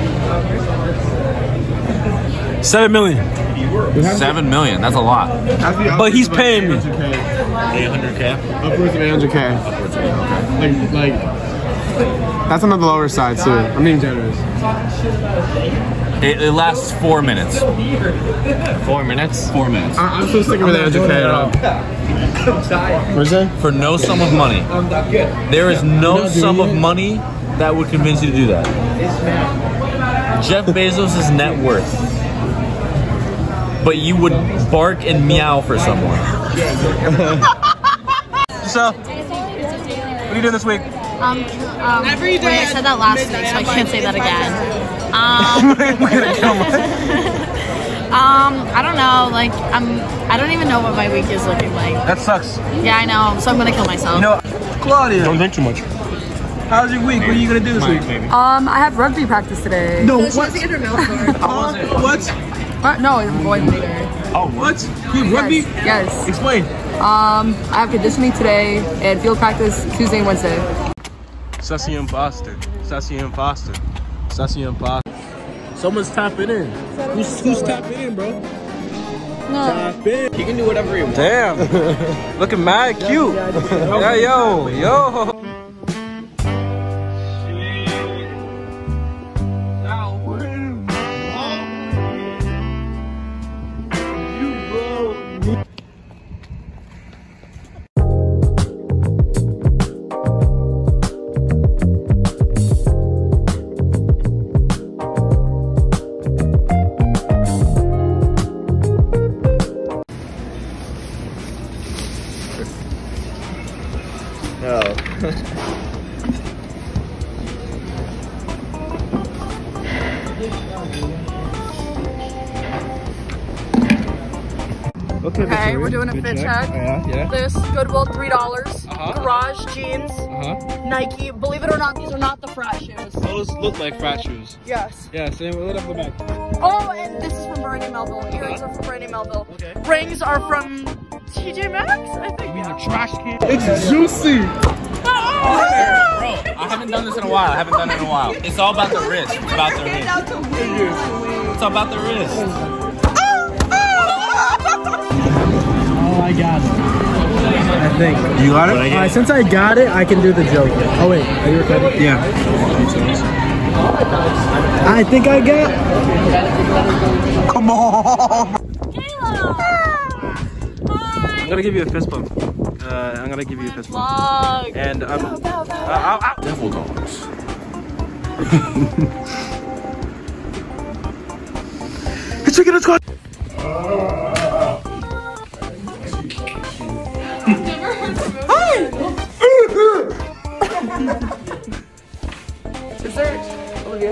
Speaker 1: Seven million.
Speaker 4: Seven million. That's a lot.
Speaker 1: But he's paying me.
Speaker 4: eight hundred K.
Speaker 9: Upwards of eight hundred K.
Speaker 4: Upwards of eight hundred K.
Speaker 9: Like, like. That's on the lower side too. I'm being generous.
Speaker 4: It, it lasts four minutes.
Speaker 16: Four minutes?
Speaker 4: Four minutes.
Speaker 9: I, I'm still sticking with Andrew K. What's that?
Speaker 4: For no sum of money. There is no sum of money that would convince you to do that. Jeff Bezos' net worth. But you would bark and meow for someone.
Speaker 9: So, what are you doing this week?
Speaker 21: Um, um Every day. Wait, I said that last week, so I can't say that again. Um, um, I don't know. Like, I'm. I don't even know what my week is looking like.
Speaker 9: That sucks.
Speaker 21: Yeah, I know. So I'm gonna kill myself.
Speaker 9: You know, Klaudia.
Speaker 14: Don't drink too much.
Speaker 9: How's your week? What are you gonna do this week?
Speaker 21: Um, I have rugby practice today.
Speaker 9: No,
Speaker 21: so
Speaker 9: what?
Speaker 21: She has to get her milk
Speaker 9: uh, what?
Speaker 21: Uh, no, I'm going later.
Speaker 9: Oh, what? You have rugby?
Speaker 21: Yes. yes.
Speaker 9: Explain.
Speaker 21: Um, I have conditioning today and field practice Tuesday and Wednesday.
Speaker 9: Sussy imposter. Sussy imposter. Sussy imposter. Someone's tapping in. Who's, who's tapping in, bro?
Speaker 21: No.
Speaker 9: Tap in.
Speaker 16: You can do whatever you want.
Speaker 9: Damn. Looking mad cute. Yeah, yo, yo.
Speaker 21: Okay, okay we're doing a fit check. check.
Speaker 9: Yeah, yeah.
Speaker 21: This Goodwill, three dollars.
Speaker 9: Uh-huh.
Speaker 21: Garage jeans.
Speaker 9: Uh-huh.
Speaker 21: Nike. Believe it or not, these are not the frat shoes.
Speaker 9: Those look like frat shoes.
Speaker 21: Yes.
Speaker 9: Yeah, same. What up the back?
Speaker 21: Oh, and this is from Brandy Melville. Earrings are from Brandy Melville.
Speaker 9: Okay.
Speaker 21: Rings are from T J Maxx, I think.
Speaker 9: You mean a trash can? It's juicy.
Speaker 4: Bro, I haven't done this in a while. I haven't done it in a while. It's all about the wrist. It's about the wrist. It's all about the wrist.
Speaker 17: Oh, I got it. I think.
Speaker 9: You got it?
Speaker 17: Alright, since I got it, I can do the joke. Oh wait, are you recording?
Speaker 9: Yeah.
Speaker 17: I think I got.
Speaker 9: Come on. I'm gonna give you a fist bump. Uh, I'm gonna give you a fist bump.
Speaker 21: Vlog.
Speaker 9: And um, uh, ow, ow. Devil dogs. It's chicken. It's good.
Speaker 21: Dessert, Olivia.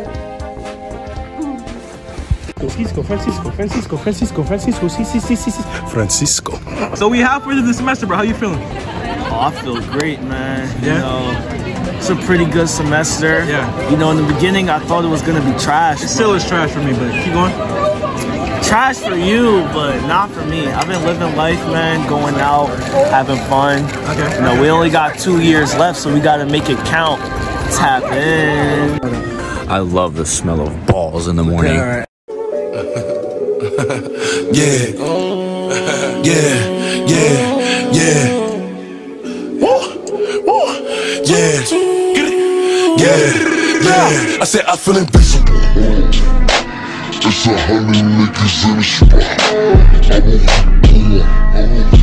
Speaker 17: Francisco, Francisco, Francisco, Francisco, Francisco, sí, sí, sí, sí, sí.
Speaker 9: Francisco. So we halfway through the semester, bro. How you feeling?
Speaker 22: Oh, I feel great, man.
Speaker 9: Yeah?
Speaker 22: You know, it's a pretty good semester.
Speaker 9: Yeah.
Speaker 22: You know, in the beginning, I thought it was gonna be trash.
Speaker 9: It still is trash for me, but keep going.
Speaker 22: Trash for you, but not for me. I've been living life, man, going out, having fun.
Speaker 9: Okay.
Speaker 22: You know, we only got two years left, so we gotta make it count. Tap in.
Speaker 4: I love the smell of balls in the morning.
Speaker 12: Okay, yeah, yeah, yeah, yeah. Woo, woo, yeah, get it, yeah, yeah. I said I feel invisible. It's a hundred niggas in the spot. I won't,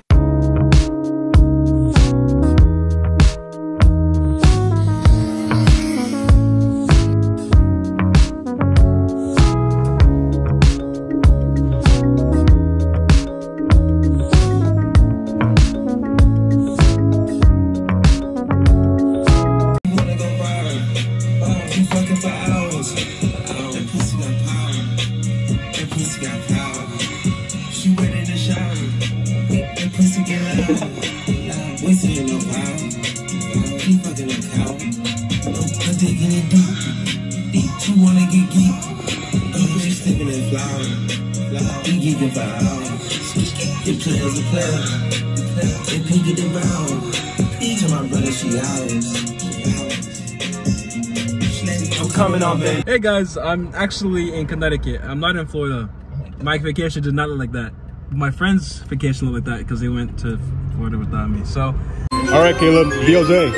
Speaker 1: Hey guys, I'm actually in Connecticut. I'm not in Florida. My vacation did not look like that. My friend's vacation looked like that because they went to Florida without me. So,
Speaker 14: all right, Caleb, D O J.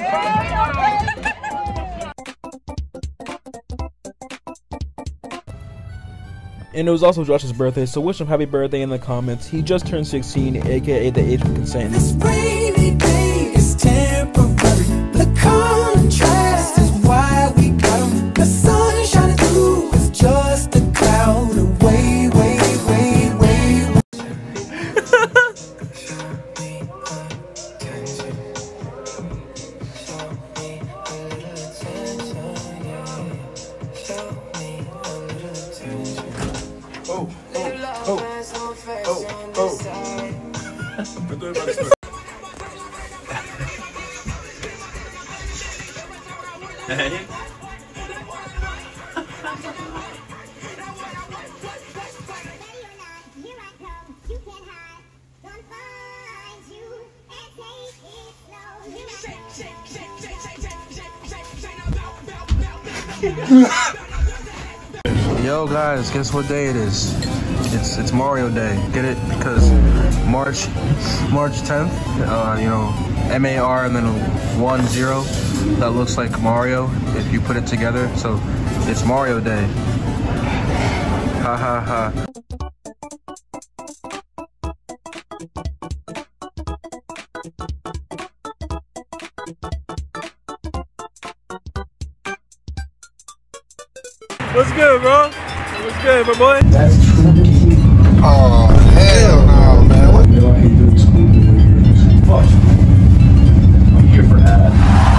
Speaker 7: And it was also Josh's birthday, so wish him happy birthday in the comments. He just turned sixteen, aka the age of consent.
Speaker 3: This rainy day is temporary. The contrast is why we got 'em. The sun shining through is just a cloud away, way, way, way.
Speaker 7: Oh, oh, oh, oh,
Speaker 4: Hey.
Speaker 8: Yo guys, guess what day it is? It's it's Mario Day. Get it? Because March March tenth, uh, you know, M A R and then one zero. That looks like Mario if you put it together. So it's Mario Day. Ha ha ha.
Speaker 7: What's good, bro? What's good, my boy?
Speaker 20: Oh, hell no, man. What?
Speaker 14: Fuck. I'm here for that.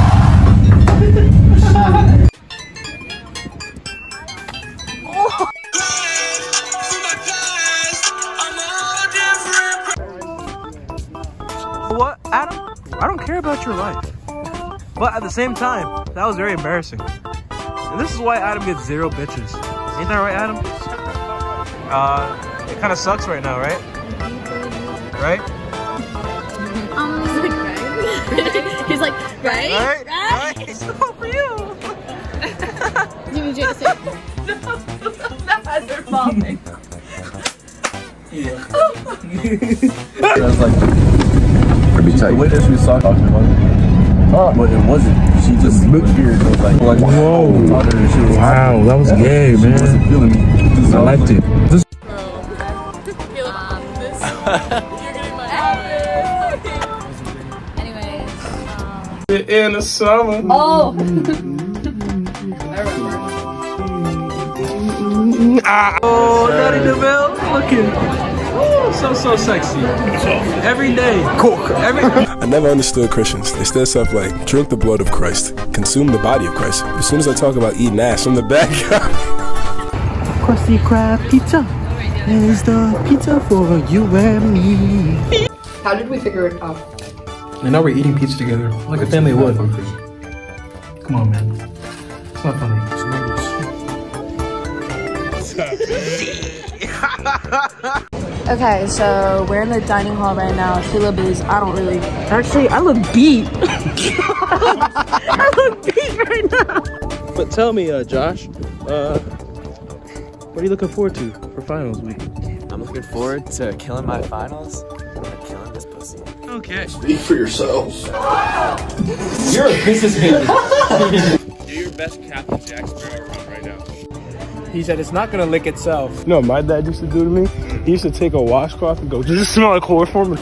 Speaker 7: What, Adam? I don't care about your life. But at the same time, that was very embarrassing. And this is why Adam gets zero bitches. Ain't that right, Adam? Uh, it kind of sucks right now, right? Right?
Speaker 21: Um, he's like, right? He's like, right?
Speaker 7: Right?
Speaker 21: Right?
Speaker 7: It's all for you.
Speaker 21: You need Jay to say.
Speaker 10: That has her falling.
Speaker 14: Yeah. That's like pretty tight. The way that she was talking about it, huh? But it wasn't. She just looked weird. It was like, like whoa. Wow, that was gay, man. She wasn't feeling me. I liked it. This
Speaker 10: Anyways, um,
Speaker 22: In the summer.
Speaker 10: oh.
Speaker 7: Ah. Oh, Daddy DeVille, looking ooh, so so sexy. Every day, cook. Every.
Speaker 11: I never understood Christians. They still stuff like drink the blood of Christ, consume the body of Christ. As soon as I talk about eating ass from the back,
Speaker 17: Krusty Krab pizza is the pizza for you and me.
Speaker 23: How did we figure it out?
Speaker 24: And now we're eating pizza together, like a family would. Come on, man. It's not funny.
Speaker 19: Okay, so we're in the dining hall right now. Caleb is, I don't really, actually, I look beat. I look beat right now.
Speaker 7: But tell me, uh, Josh, uh, what are you looking forward to for finals week?
Speaker 16: I'm looking forward to killing my finals and killing this pussy.
Speaker 7: Okay.
Speaker 20: Speak for yourself.
Speaker 14: You're a businessman.
Speaker 9: Do your best Captain Jack Sparrow run right now.
Speaker 22: He said it's not gonna lick itself.
Speaker 9: No, my dad used to do to me. He used to take a washcloth and go, does it smell like chloroform?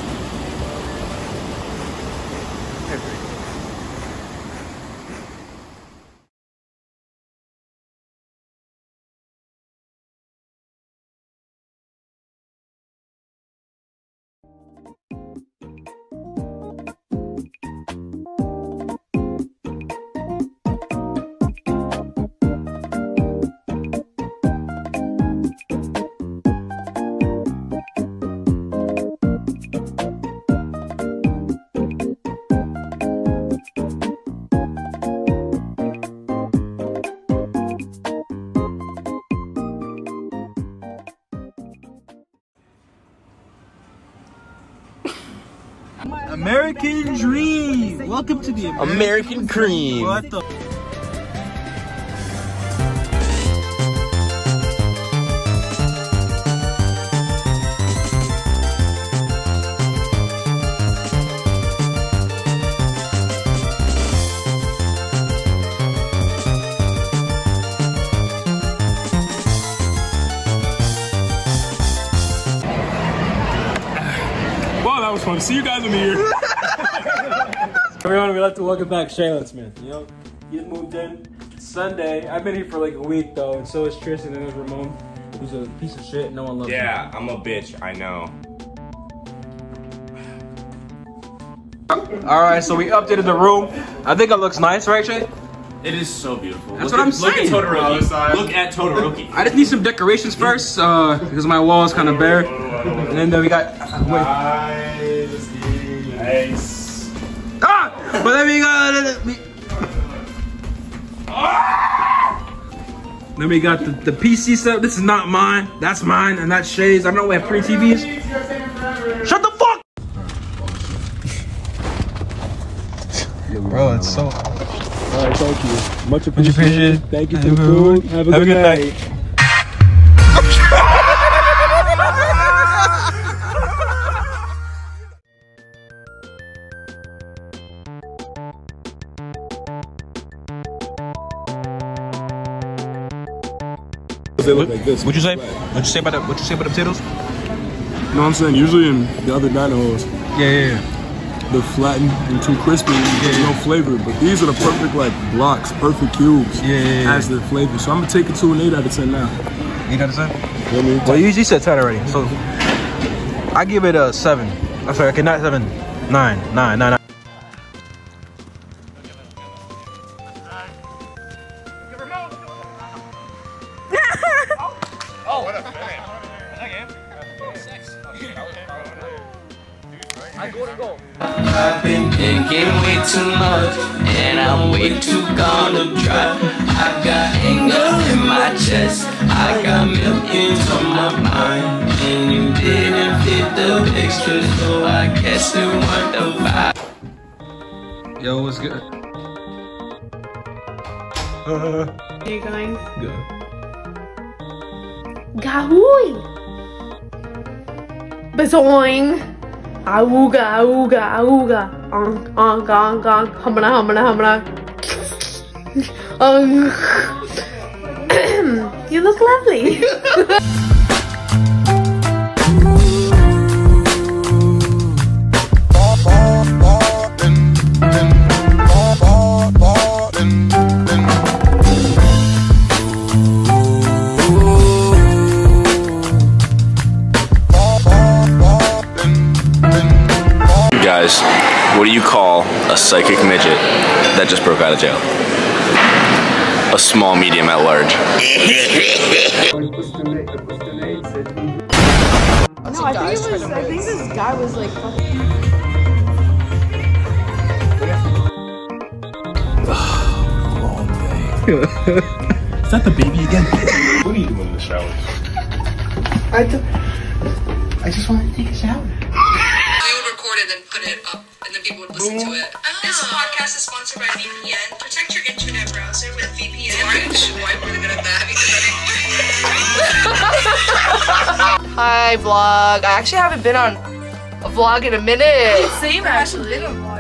Speaker 7: American Dream. Welcome to the American,
Speaker 16: American Cream.
Speaker 7: What the?
Speaker 11: fun. See you guys in the year.
Speaker 1: Everyone, we'd like to welcome back Chelen Smith. You know, he moved in Sunday. I've been here for like a week though, and so is Tristan and there's Ramon, who's a piece of shit. No one loves him.
Speaker 2: Yeah, I'm a bitch. I know.
Speaker 7: All right, so we updated the room. I think it looks nice, right, Shay?
Speaker 4: It is so beautiful.
Speaker 7: That's
Speaker 4: look
Speaker 7: what I'm
Speaker 4: at,
Speaker 7: saying.
Speaker 4: Look at Todoroki. Look at Todoroki.
Speaker 7: I just need some decorations first, uh, because my wall is kind of bare. And then we got. Wait.
Speaker 2: Nice. Nice.
Speaker 7: Ah! But then we got. Then we got the, the P C set. This is not mine. That's mine, and that's Shay's. I know we have three T Vs. Shut the fuck! Bro, it's so.
Speaker 11: Alright, thank you. Much appreciated.
Speaker 7: Much appreciated.
Speaker 11: Thank you for the food. Have a
Speaker 7: Have
Speaker 11: good
Speaker 7: a good
Speaker 11: night.
Speaker 7: night.
Speaker 11: They look like this.
Speaker 7: What'd you say? What'd you say about the, what'd you say about the potatoes?
Speaker 11: No, I'm saying usually in the other dino halls,
Speaker 7: Yeah, yeah, yeah.
Speaker 11: they're flattened and too crispy and there's no flavor. But these are the perfect like blocks, perfect cubes.
Speaker 7: Yeah, yeah, yeah.
Speaker 11: As their flavor. So I'm gonna take it to an eight out of ten now.
Speaker 7: eight out of ten?
Speaker 11: You know
Speaker 7: Well, you usually said ten already, so I give it a seven. I'm sorry, okay, not seven, nine, nine, nine, nine.
Speaker 5: Oh, what a man.
Speaker 3: I've been thinking way too much, and I'm way too gone to dry. I got anger in my chest, I got millions on my mind, and you didn't fit the picture, so I guess it wasn't the vibe.
Speaker 7: Yo, what's good?
Speaker 19: Are you going?
Speaker 7: Good.
Speaker 19: Gahui! Bazoing! Auga, auga, auga. Ong, ong, ong, ong. Humana, humana, humana. Um, you look lovely.
Speaker 2: Guys, what do you call a psychic midget that just broke out of jail? A small medium at large.
Speaker 19: No, I think it was, I think this guy was like fucking.
Speaker 8: Long day. Is that the baby again?
Speaker 11: What are you doing in the shower?
Speaker 8: I, do, I just want to take a shower.
Speaker 6: We would record it and put it up, and then people would listen to it. This podcast is sponsored by V P N. Protect your internet browser with V P N. I'm really good at that because Hi, vlog. I actually haven't been on a vlog in a minute.
Speaker 19: Same, actually. Been on a vlog.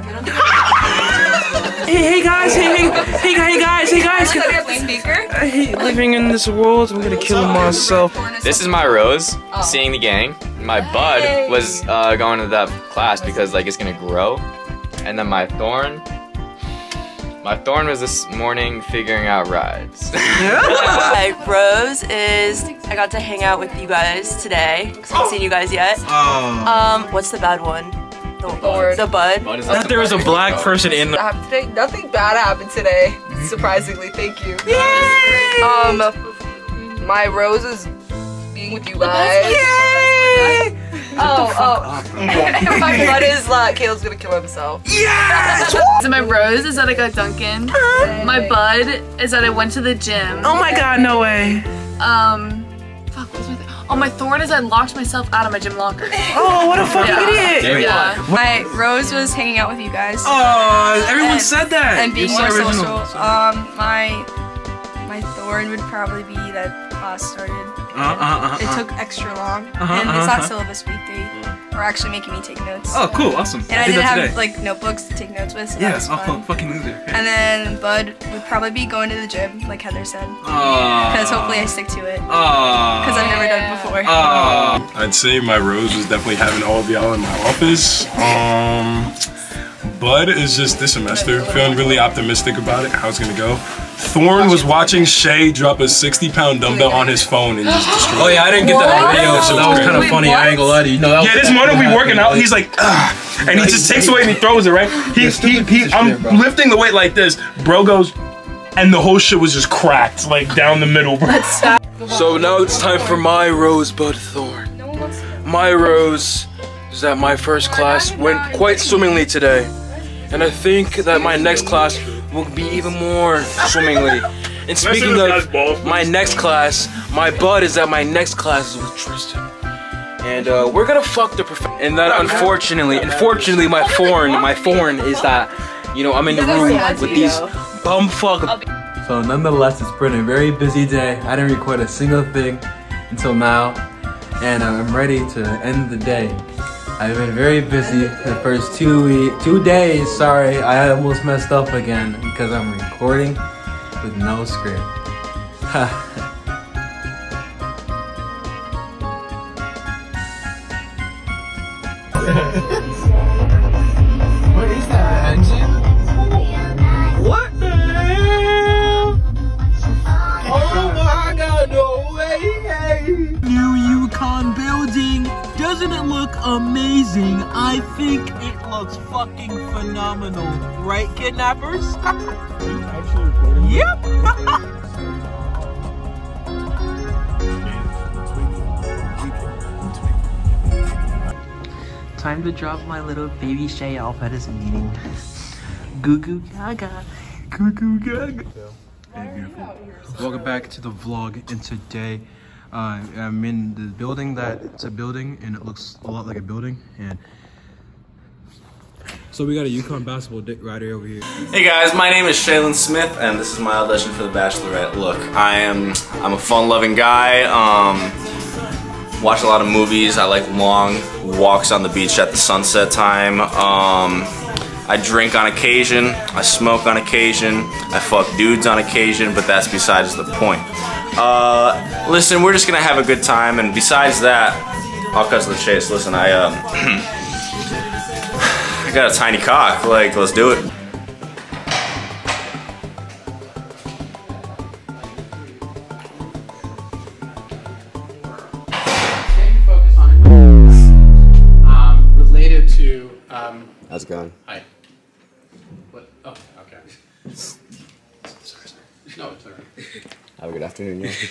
Speaker 7: Hey, hey guys, hey, hey, hey, hey guys, hey guys.
Speaker 6: Can I get the speaker?
Speaker 7: I hate living in this world. I'm gonna kill myself.
Speaker 16: This is my Rose, seeing the gang. My bud was uh, going to that class because like it's gonna grow, and then my thorn. My thorn was this morning figuring out rides.
Speaker 6: My Rose is I got to hang out with you guys today. I haven't seen you guys yet.
Speaker 7: Oh.
Speaker 6: Um, what's the bad one? The bud. The bud.
Speaker 7: I thought there was a black person in the.
Speaker 6: Happened today? Nothing bad happened today. Surprisingly, thank you. Yay! Um, my Rose is being with you guys. Yay! Oh, oh. My bud is uh, Caleb's gonna kill himself.
Speaker 19: Yes! So my Rose is that I got Duncan. My bud is that I went to the gym.
Speaker 7: Oh my god, no way.
Speaker 19: Um, fuck, what was my thing? Oh, my thorn is I locked myself out of my gym locker.
Speaker 7: Oh, what a fucking
Speaker 19: yeah.
Speaker 7: idiot.
Speaker 19: Yeah.
Speaker 6: My Rose was hanging out with you guys.
Speaker 7: Oh, everyone
Speaker 6: and,
Speaker 7: said that.
Speaker 6: And being
Speaker 7: You're
Speaker 6: more
Speaker 7: so
Speaker 6: social.
Speaker 7: original.
Speaker 6: Um, my my thorn would probably be that class started.
Speaker 12: Uh, uh, uh,
Speaker 13: it
Speaker 12: uh.
Speaker 13: took extra long,
Speaker 12: Uh-huh,
Speaker 13: and it's
Speaker 12: uh-huh,
Speaker 13: not
Speaker 12: uh-huh.
Speaker 13: syllabus week. They were actually making me take notes.
Speaker 12: Oh, cool, awesome.
Speaker 13: And I,
Speaker 12: I did
Speaker 13: didn't
Speaker 12: that
Speaker 13: have
Speaker 12: today.
Speaker 13: like notebooks to take notes with, so that
Speaker 12: Yeah,
Speaker 13: was
Speaker 12: oh,
Speaker 13: fun.
Speaker 12: fucking loser.
Speaker 13: And then Bud would probably be going to the gym, like Heather said.
Speaker 11: Aw.
Speaker 13: Because hopefully I stick to it.
Speaker 11: Aw.
Speaker 13: Because I've never done it before.
Speaker 11: I'd say my rose was definitely having all of y'all in my office. Um, Bud is just this semester, feeling really optimistic about it, how it's gonna go. Thorn was watching Shay drop a sixty pound dumbbell on his phone and just destroy it.
Speaker 1: Oh yeah, I didn't get that video, so that was kind of funny. I ain't gonna lie to you. No, that was
Speaker 11: Yeah, this morning we working out, he's like, ah, and he just takes away and he throws it, right? He, he, he, I'm lifting the weight like this, bro goes, and the whole shit was just cracked, like down the middle, bro.
Speaker 1: So now it's time for my rosebud thorn. My rose is that my first class went quite swimmingly today. And I think that my next class will be even more swimmingly. And speaking of my next class, my bud is that my next class is with Tristan. And uh, we're gonna fuck the prof- And that unfortunately, unfortunately my thorn, my thorn is that, you know, I'm in the room with these bumfuck. So nonetheless, it's been a very busy day. I didn't record a single thing until now. And I'm ready to end the day. I've been very busy the first two week, two days. Sorry, I almost messed up again because I'm recording with no script.
Speaker 3: What is that, engine? What the hell? Oh my god, no way!
Speaker 22: New Yukon building. Doesn't it look amazing? I think it looks fucking phenomenal. Right, kidnappers? Yep! Time to drop my little baby Shay off at his meeting. Goo goo gaga. Goo goo gaga.
Speaker 1: Hey, beautiful. Welcome back to the vlog, and today uh, I'm in the building that it's a building and it looks a lot like a building. And so we got a Yukon basketball dick rider over here.
Speaker 2: Hey guys, my name is Chelen Smith, and this is my audition for The Bachelorette. Look, I am I'm a fun-loving guy. Um, watch a lot of movies. I like long walks on the beach at the sunset time. Um, I drink on occasion. I smoke on occasion. I fuck dudes on occasion, but that's besides the point. Uh, listen, we're just gonna have a good time, and besides that, I'll cut to the chase. Listen, I um, I got a tiny cock. Like, let's do it.
Speaker 20: Um, related to, um...
Speaker 2: How's it going?
Speaker 20: Hi. What? Oh, okay. Sorry, sorry. No, it's alright.
Speaker 2: Have a good afternoon, yeah.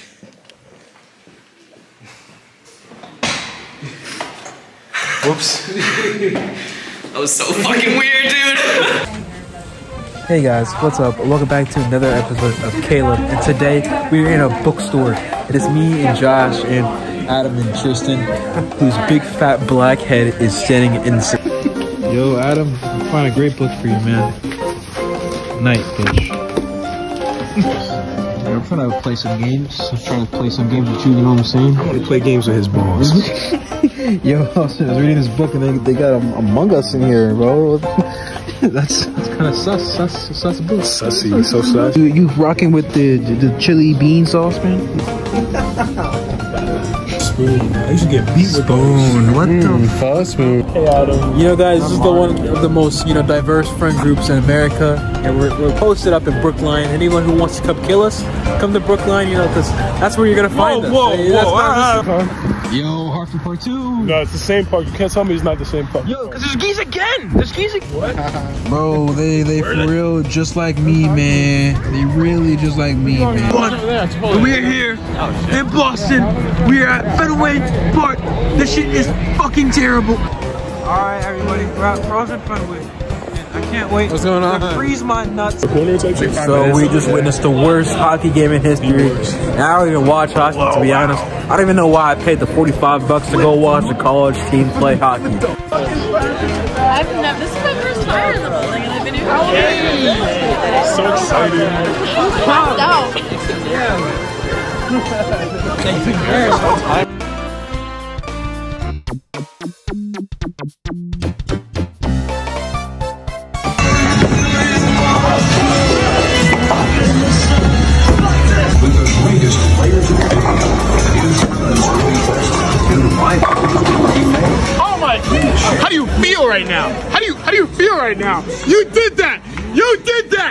Speaker 1: Whoops.
Speaker 2: That was so fucking weird, dude.
Speaker 1: Hey guys, what's up? Welcome back to another episode of Caleb. And today we're in a bookstore. It is me and Josh and Adam and Tristan, whose big fat black head is standing in. Yo, Adam, I found a great book for you, man. Night, bitch. I'm trying to play some games. I'm trying to play some games with you, you know what I'm saying? I want to play games with his balls. Yo, I was reading this book and they, they got a, Among Us in here, bro. that's that's kind of sus, sus, sus book.
Speaker 11: Sussy, so sus.
Speaker 1: You, you rocking with the, the, the chili bean sauce, man?
Speaker 11: Spoon. I used to get beat with
Speaker 1: Spoon. What mm, the
Speaker 11: fuck? Spoon. Hey, Adam.
Speaker 1: You know, guys, this is the one of the most, you know, diverse friend groups in America, and we're, we're posted up in Brookline. Anyone who wants to come kill us, come to Brookline, you know, because that's where you're gonna find us.
Speaker 11: Whoa,
Speaker 1: Hey,
Speaker 11: whoa,
Speaker 1: that's
Speaker 11: whoa.
Speaker 1: not Yo, Hartford Part Two.
Speaker 11: No, it's the same park. You can't tell me it's not the same park.
Speaker 1: Yo, because there's geese again. There's geese again.
Speaker 11: What?
Speaker 1: Bro, they they for real just like me, man. They really just like me, man. But we're here in Boston. We're at Fenway Park. This shit is fucking terrible. All right, everybody, we're at Frozen Fenway. I can't wait.
Speaker 11: What's going on?
Speaker 1: To freeze my nuts.
Speaker 11: So
Speaker 1: So we just witnessed the worst hockey game in history. And I don't even watch hockey, to be honest. I don't even know why I paid the forty-five bucks to go watch the college team play hockey.
Speaker 21: I've never, this is my first time in the building and I've been here for
Speaker 11: Hey! So excited.
Speaker 21: Passed out.
Speaker 5: Oh my! How do you feel right now? How do you how do you feel right now? You did that! You did that!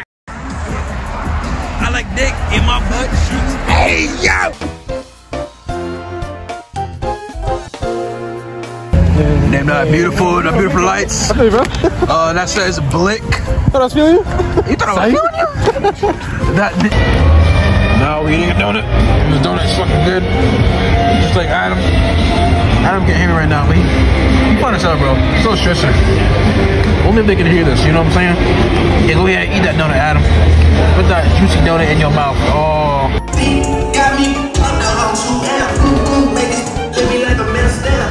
Speaker 3: I like dick in my butt cheeks. Hey yo!
Speaker 24: Damn, that beautiful, the beautiful lights.
Speaker 9: Hey, bro.
Speaker 24: Uh, that says Blick.
Speaker 9: Thought I was feeling you?
Speaker 24: You thought I was feeling you? That. No, we eating a donut. The donut's fucking good. Just like Adam. Adam can't hear me right now, but he, he fun as hell, bro. So stressing. Only if they can hear this, you know what I'm saying? Yeah, go ahead, eat that donut, Adam. Put that juicy donut in your mouth. Oh.
Speaker 3: Got me alcohol too down. Make it let me like a mess down.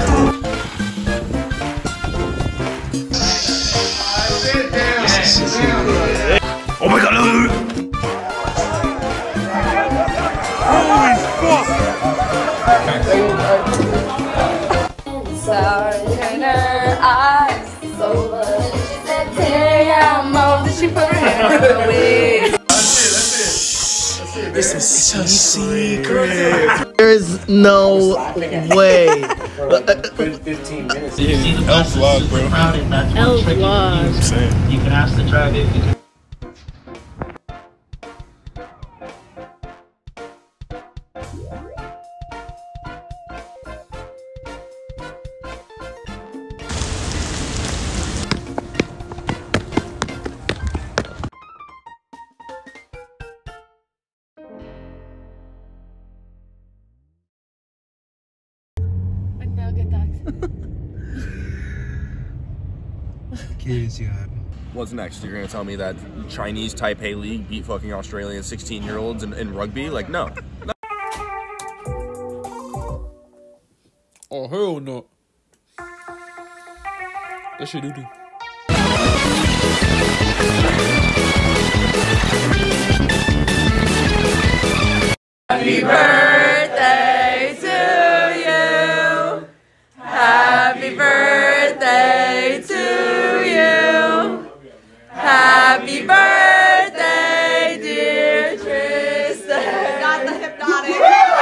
Speaker 5: Oh my god! Holy fuck!
Speaker 6: Sorry, in her eyes, so much. She said, "Tear out more than she put her hand away."
Speaker 3: This is a secret. There is no way.
Speaker 11: fifteen minutes. Yeah, L vlog, bro.
Speaker 19: L vlog.
Speaker 3: You can ask the tribe if you can.
Speaker 24: Curious, yeah.
Speaker 2: What's next? You're gonna tell me that Chinese Taipei League beat fucking Australian sixteen year olds in, in rugby? Like, no. no.
Speaker 1: Oh, hell no. That shit doo-doo.
Speaker 6: Happy birthday to you. Happy birthday to you. Happy birthday, dear Tristan. Got the hypnotic.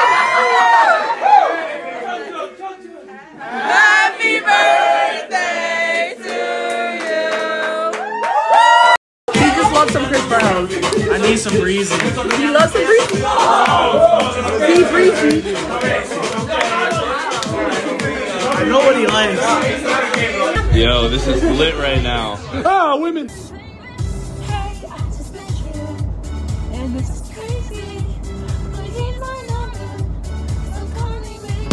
Speaker 6: Happy birthday to you. He just loves some Chris Brown.
Speaker 22: I need some breezy.
Speaker 6: You love some breezy? Be breezy.
Speaker 22: I know what he likes.
Speaker 10: Yo, this is lit right now.
Speaker 22: Ah, women.
Speaker 19: And this is crazy. I need my number. So call me, baby.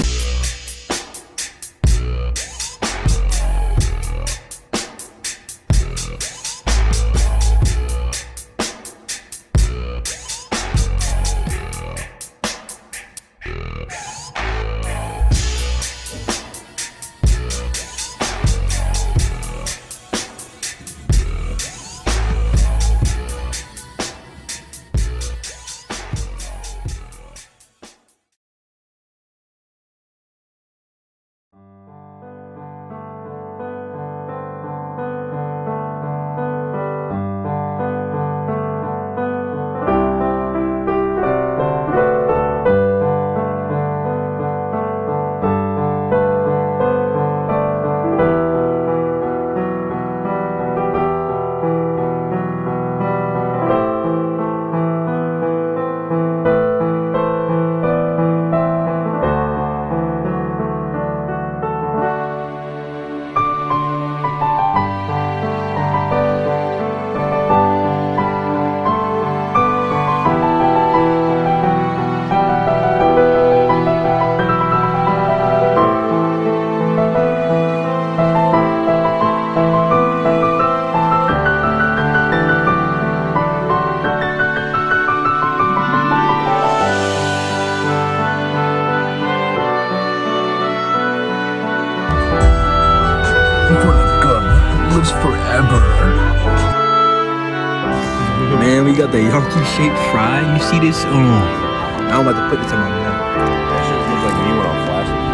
Speaker 24: Man, we got the Yankee shaped fry. You see this? Oh, now I'm about to put this in my mouth.
Speaker 2: That shit looks like me when I'm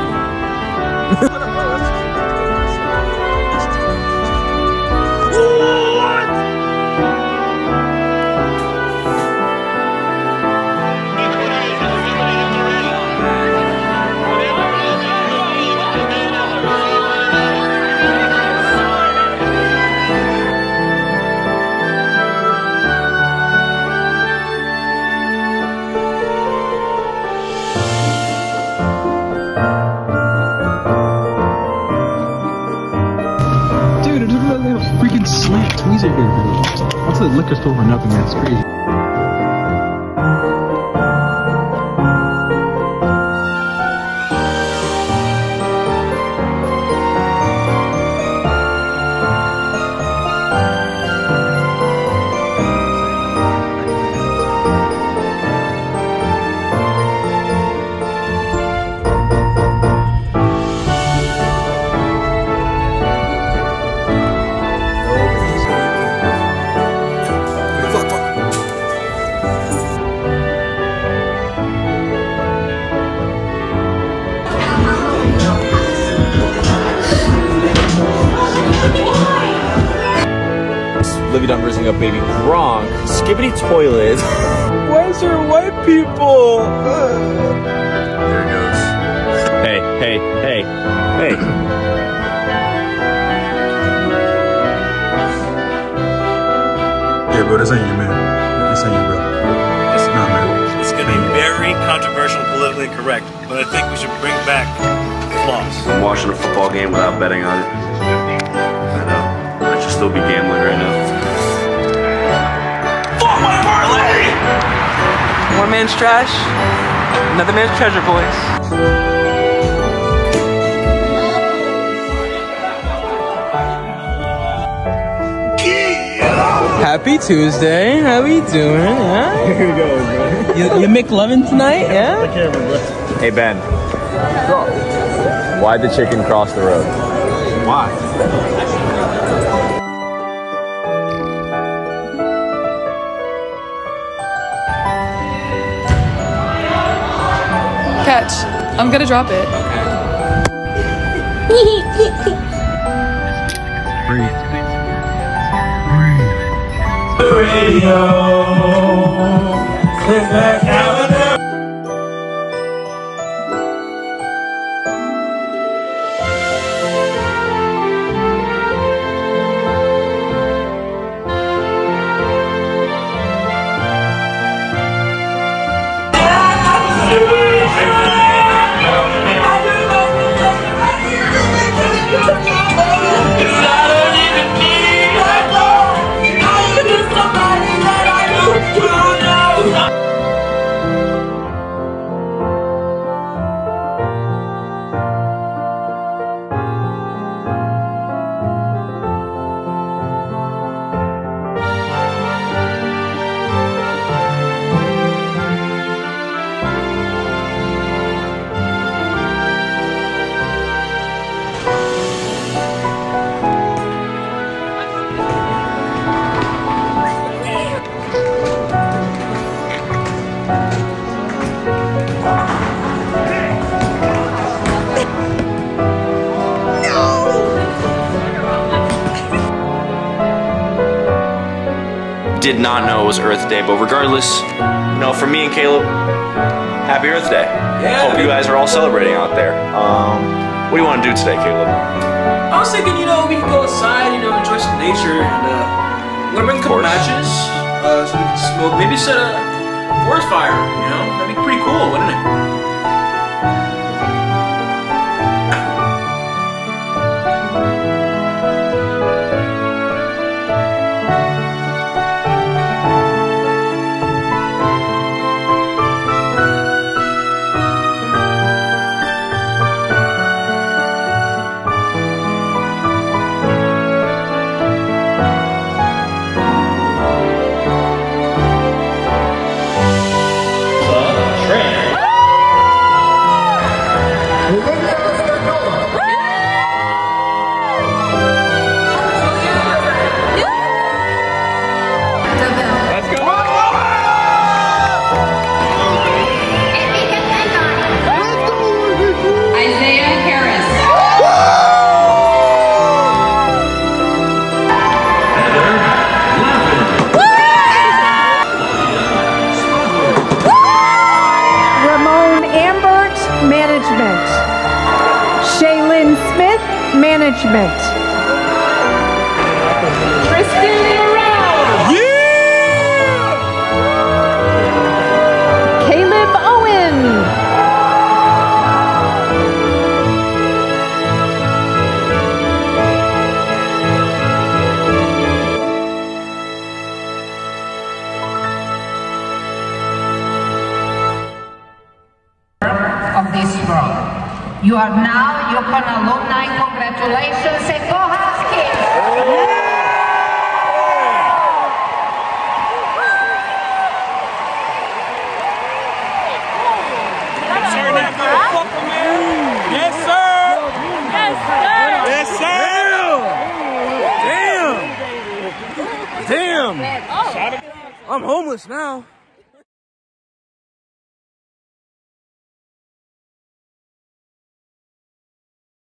Speaker 24: Slant tweezer here. What's the liquor store for nothing? That's crazy.
Speaker 2: Olivia done raising up baby Gronk. Skibbity toilet.
Speaker 1: Why is there white people?
Speaker 2: There it goes. Hey, hey, hey, hey.
Speaker 24: Yeah, bro, this ain't you, man. This ain't you, bro. It's not, man.
Speaker 7: It's gonna be very controversial, politically incorrect, but I think we should bring back floss.
Speaker 2: I'm watching a football game without betting on it. I know. I should still be gambling right now.
Speaker 7: Fuck my parlay!
Speaker 6: One man's trash, another man's treasure, boys. Happy Tuesday. How we doing? Yeah?
Speaker 24: Here we go, bro.
Speaker 6: You, you McLovin tonight? Yeah?
Speaker 24: I can't remember.
Speaker 2: Hey Ben. Why'd the chicken cross the road?
Speaker 24: Why?
Speaker 12: Catch. I'm gonna drop it.
Speaker 24: Breathe.
Speaker 5: Radio. Sit back, calendar.
Speaker 2: Did not know it was Earth Day, but regardless, you know, for me and Caleb, happy Earth Day.
Speaker 1: Yeah.
Speaker 2: Hope you guys are all celebrating out there. Um, what do you want to do today, Caleb?
Speaker 1: I was thinking, you know, we can go outside, you know, enjoy some nature, and uh, we're gonna bring a couple matches, uh, so we can smoke. Maybe set a forest fire, you know? That'd be pretty cool, wouldn't it?
Speaker 15: management. Chelen Smith, management. Tristan around.
Speaker 3: Yeah!
Speaker 15: Caleb Owen.
Speaker 17: Of this world. You are now Yukon alumni. Congratulations and go Huskies!
Speaker 3: Yes, sir! Yes, sir!
Speaker 7: Yes, sir! Damn! Damn! I'm homeless now.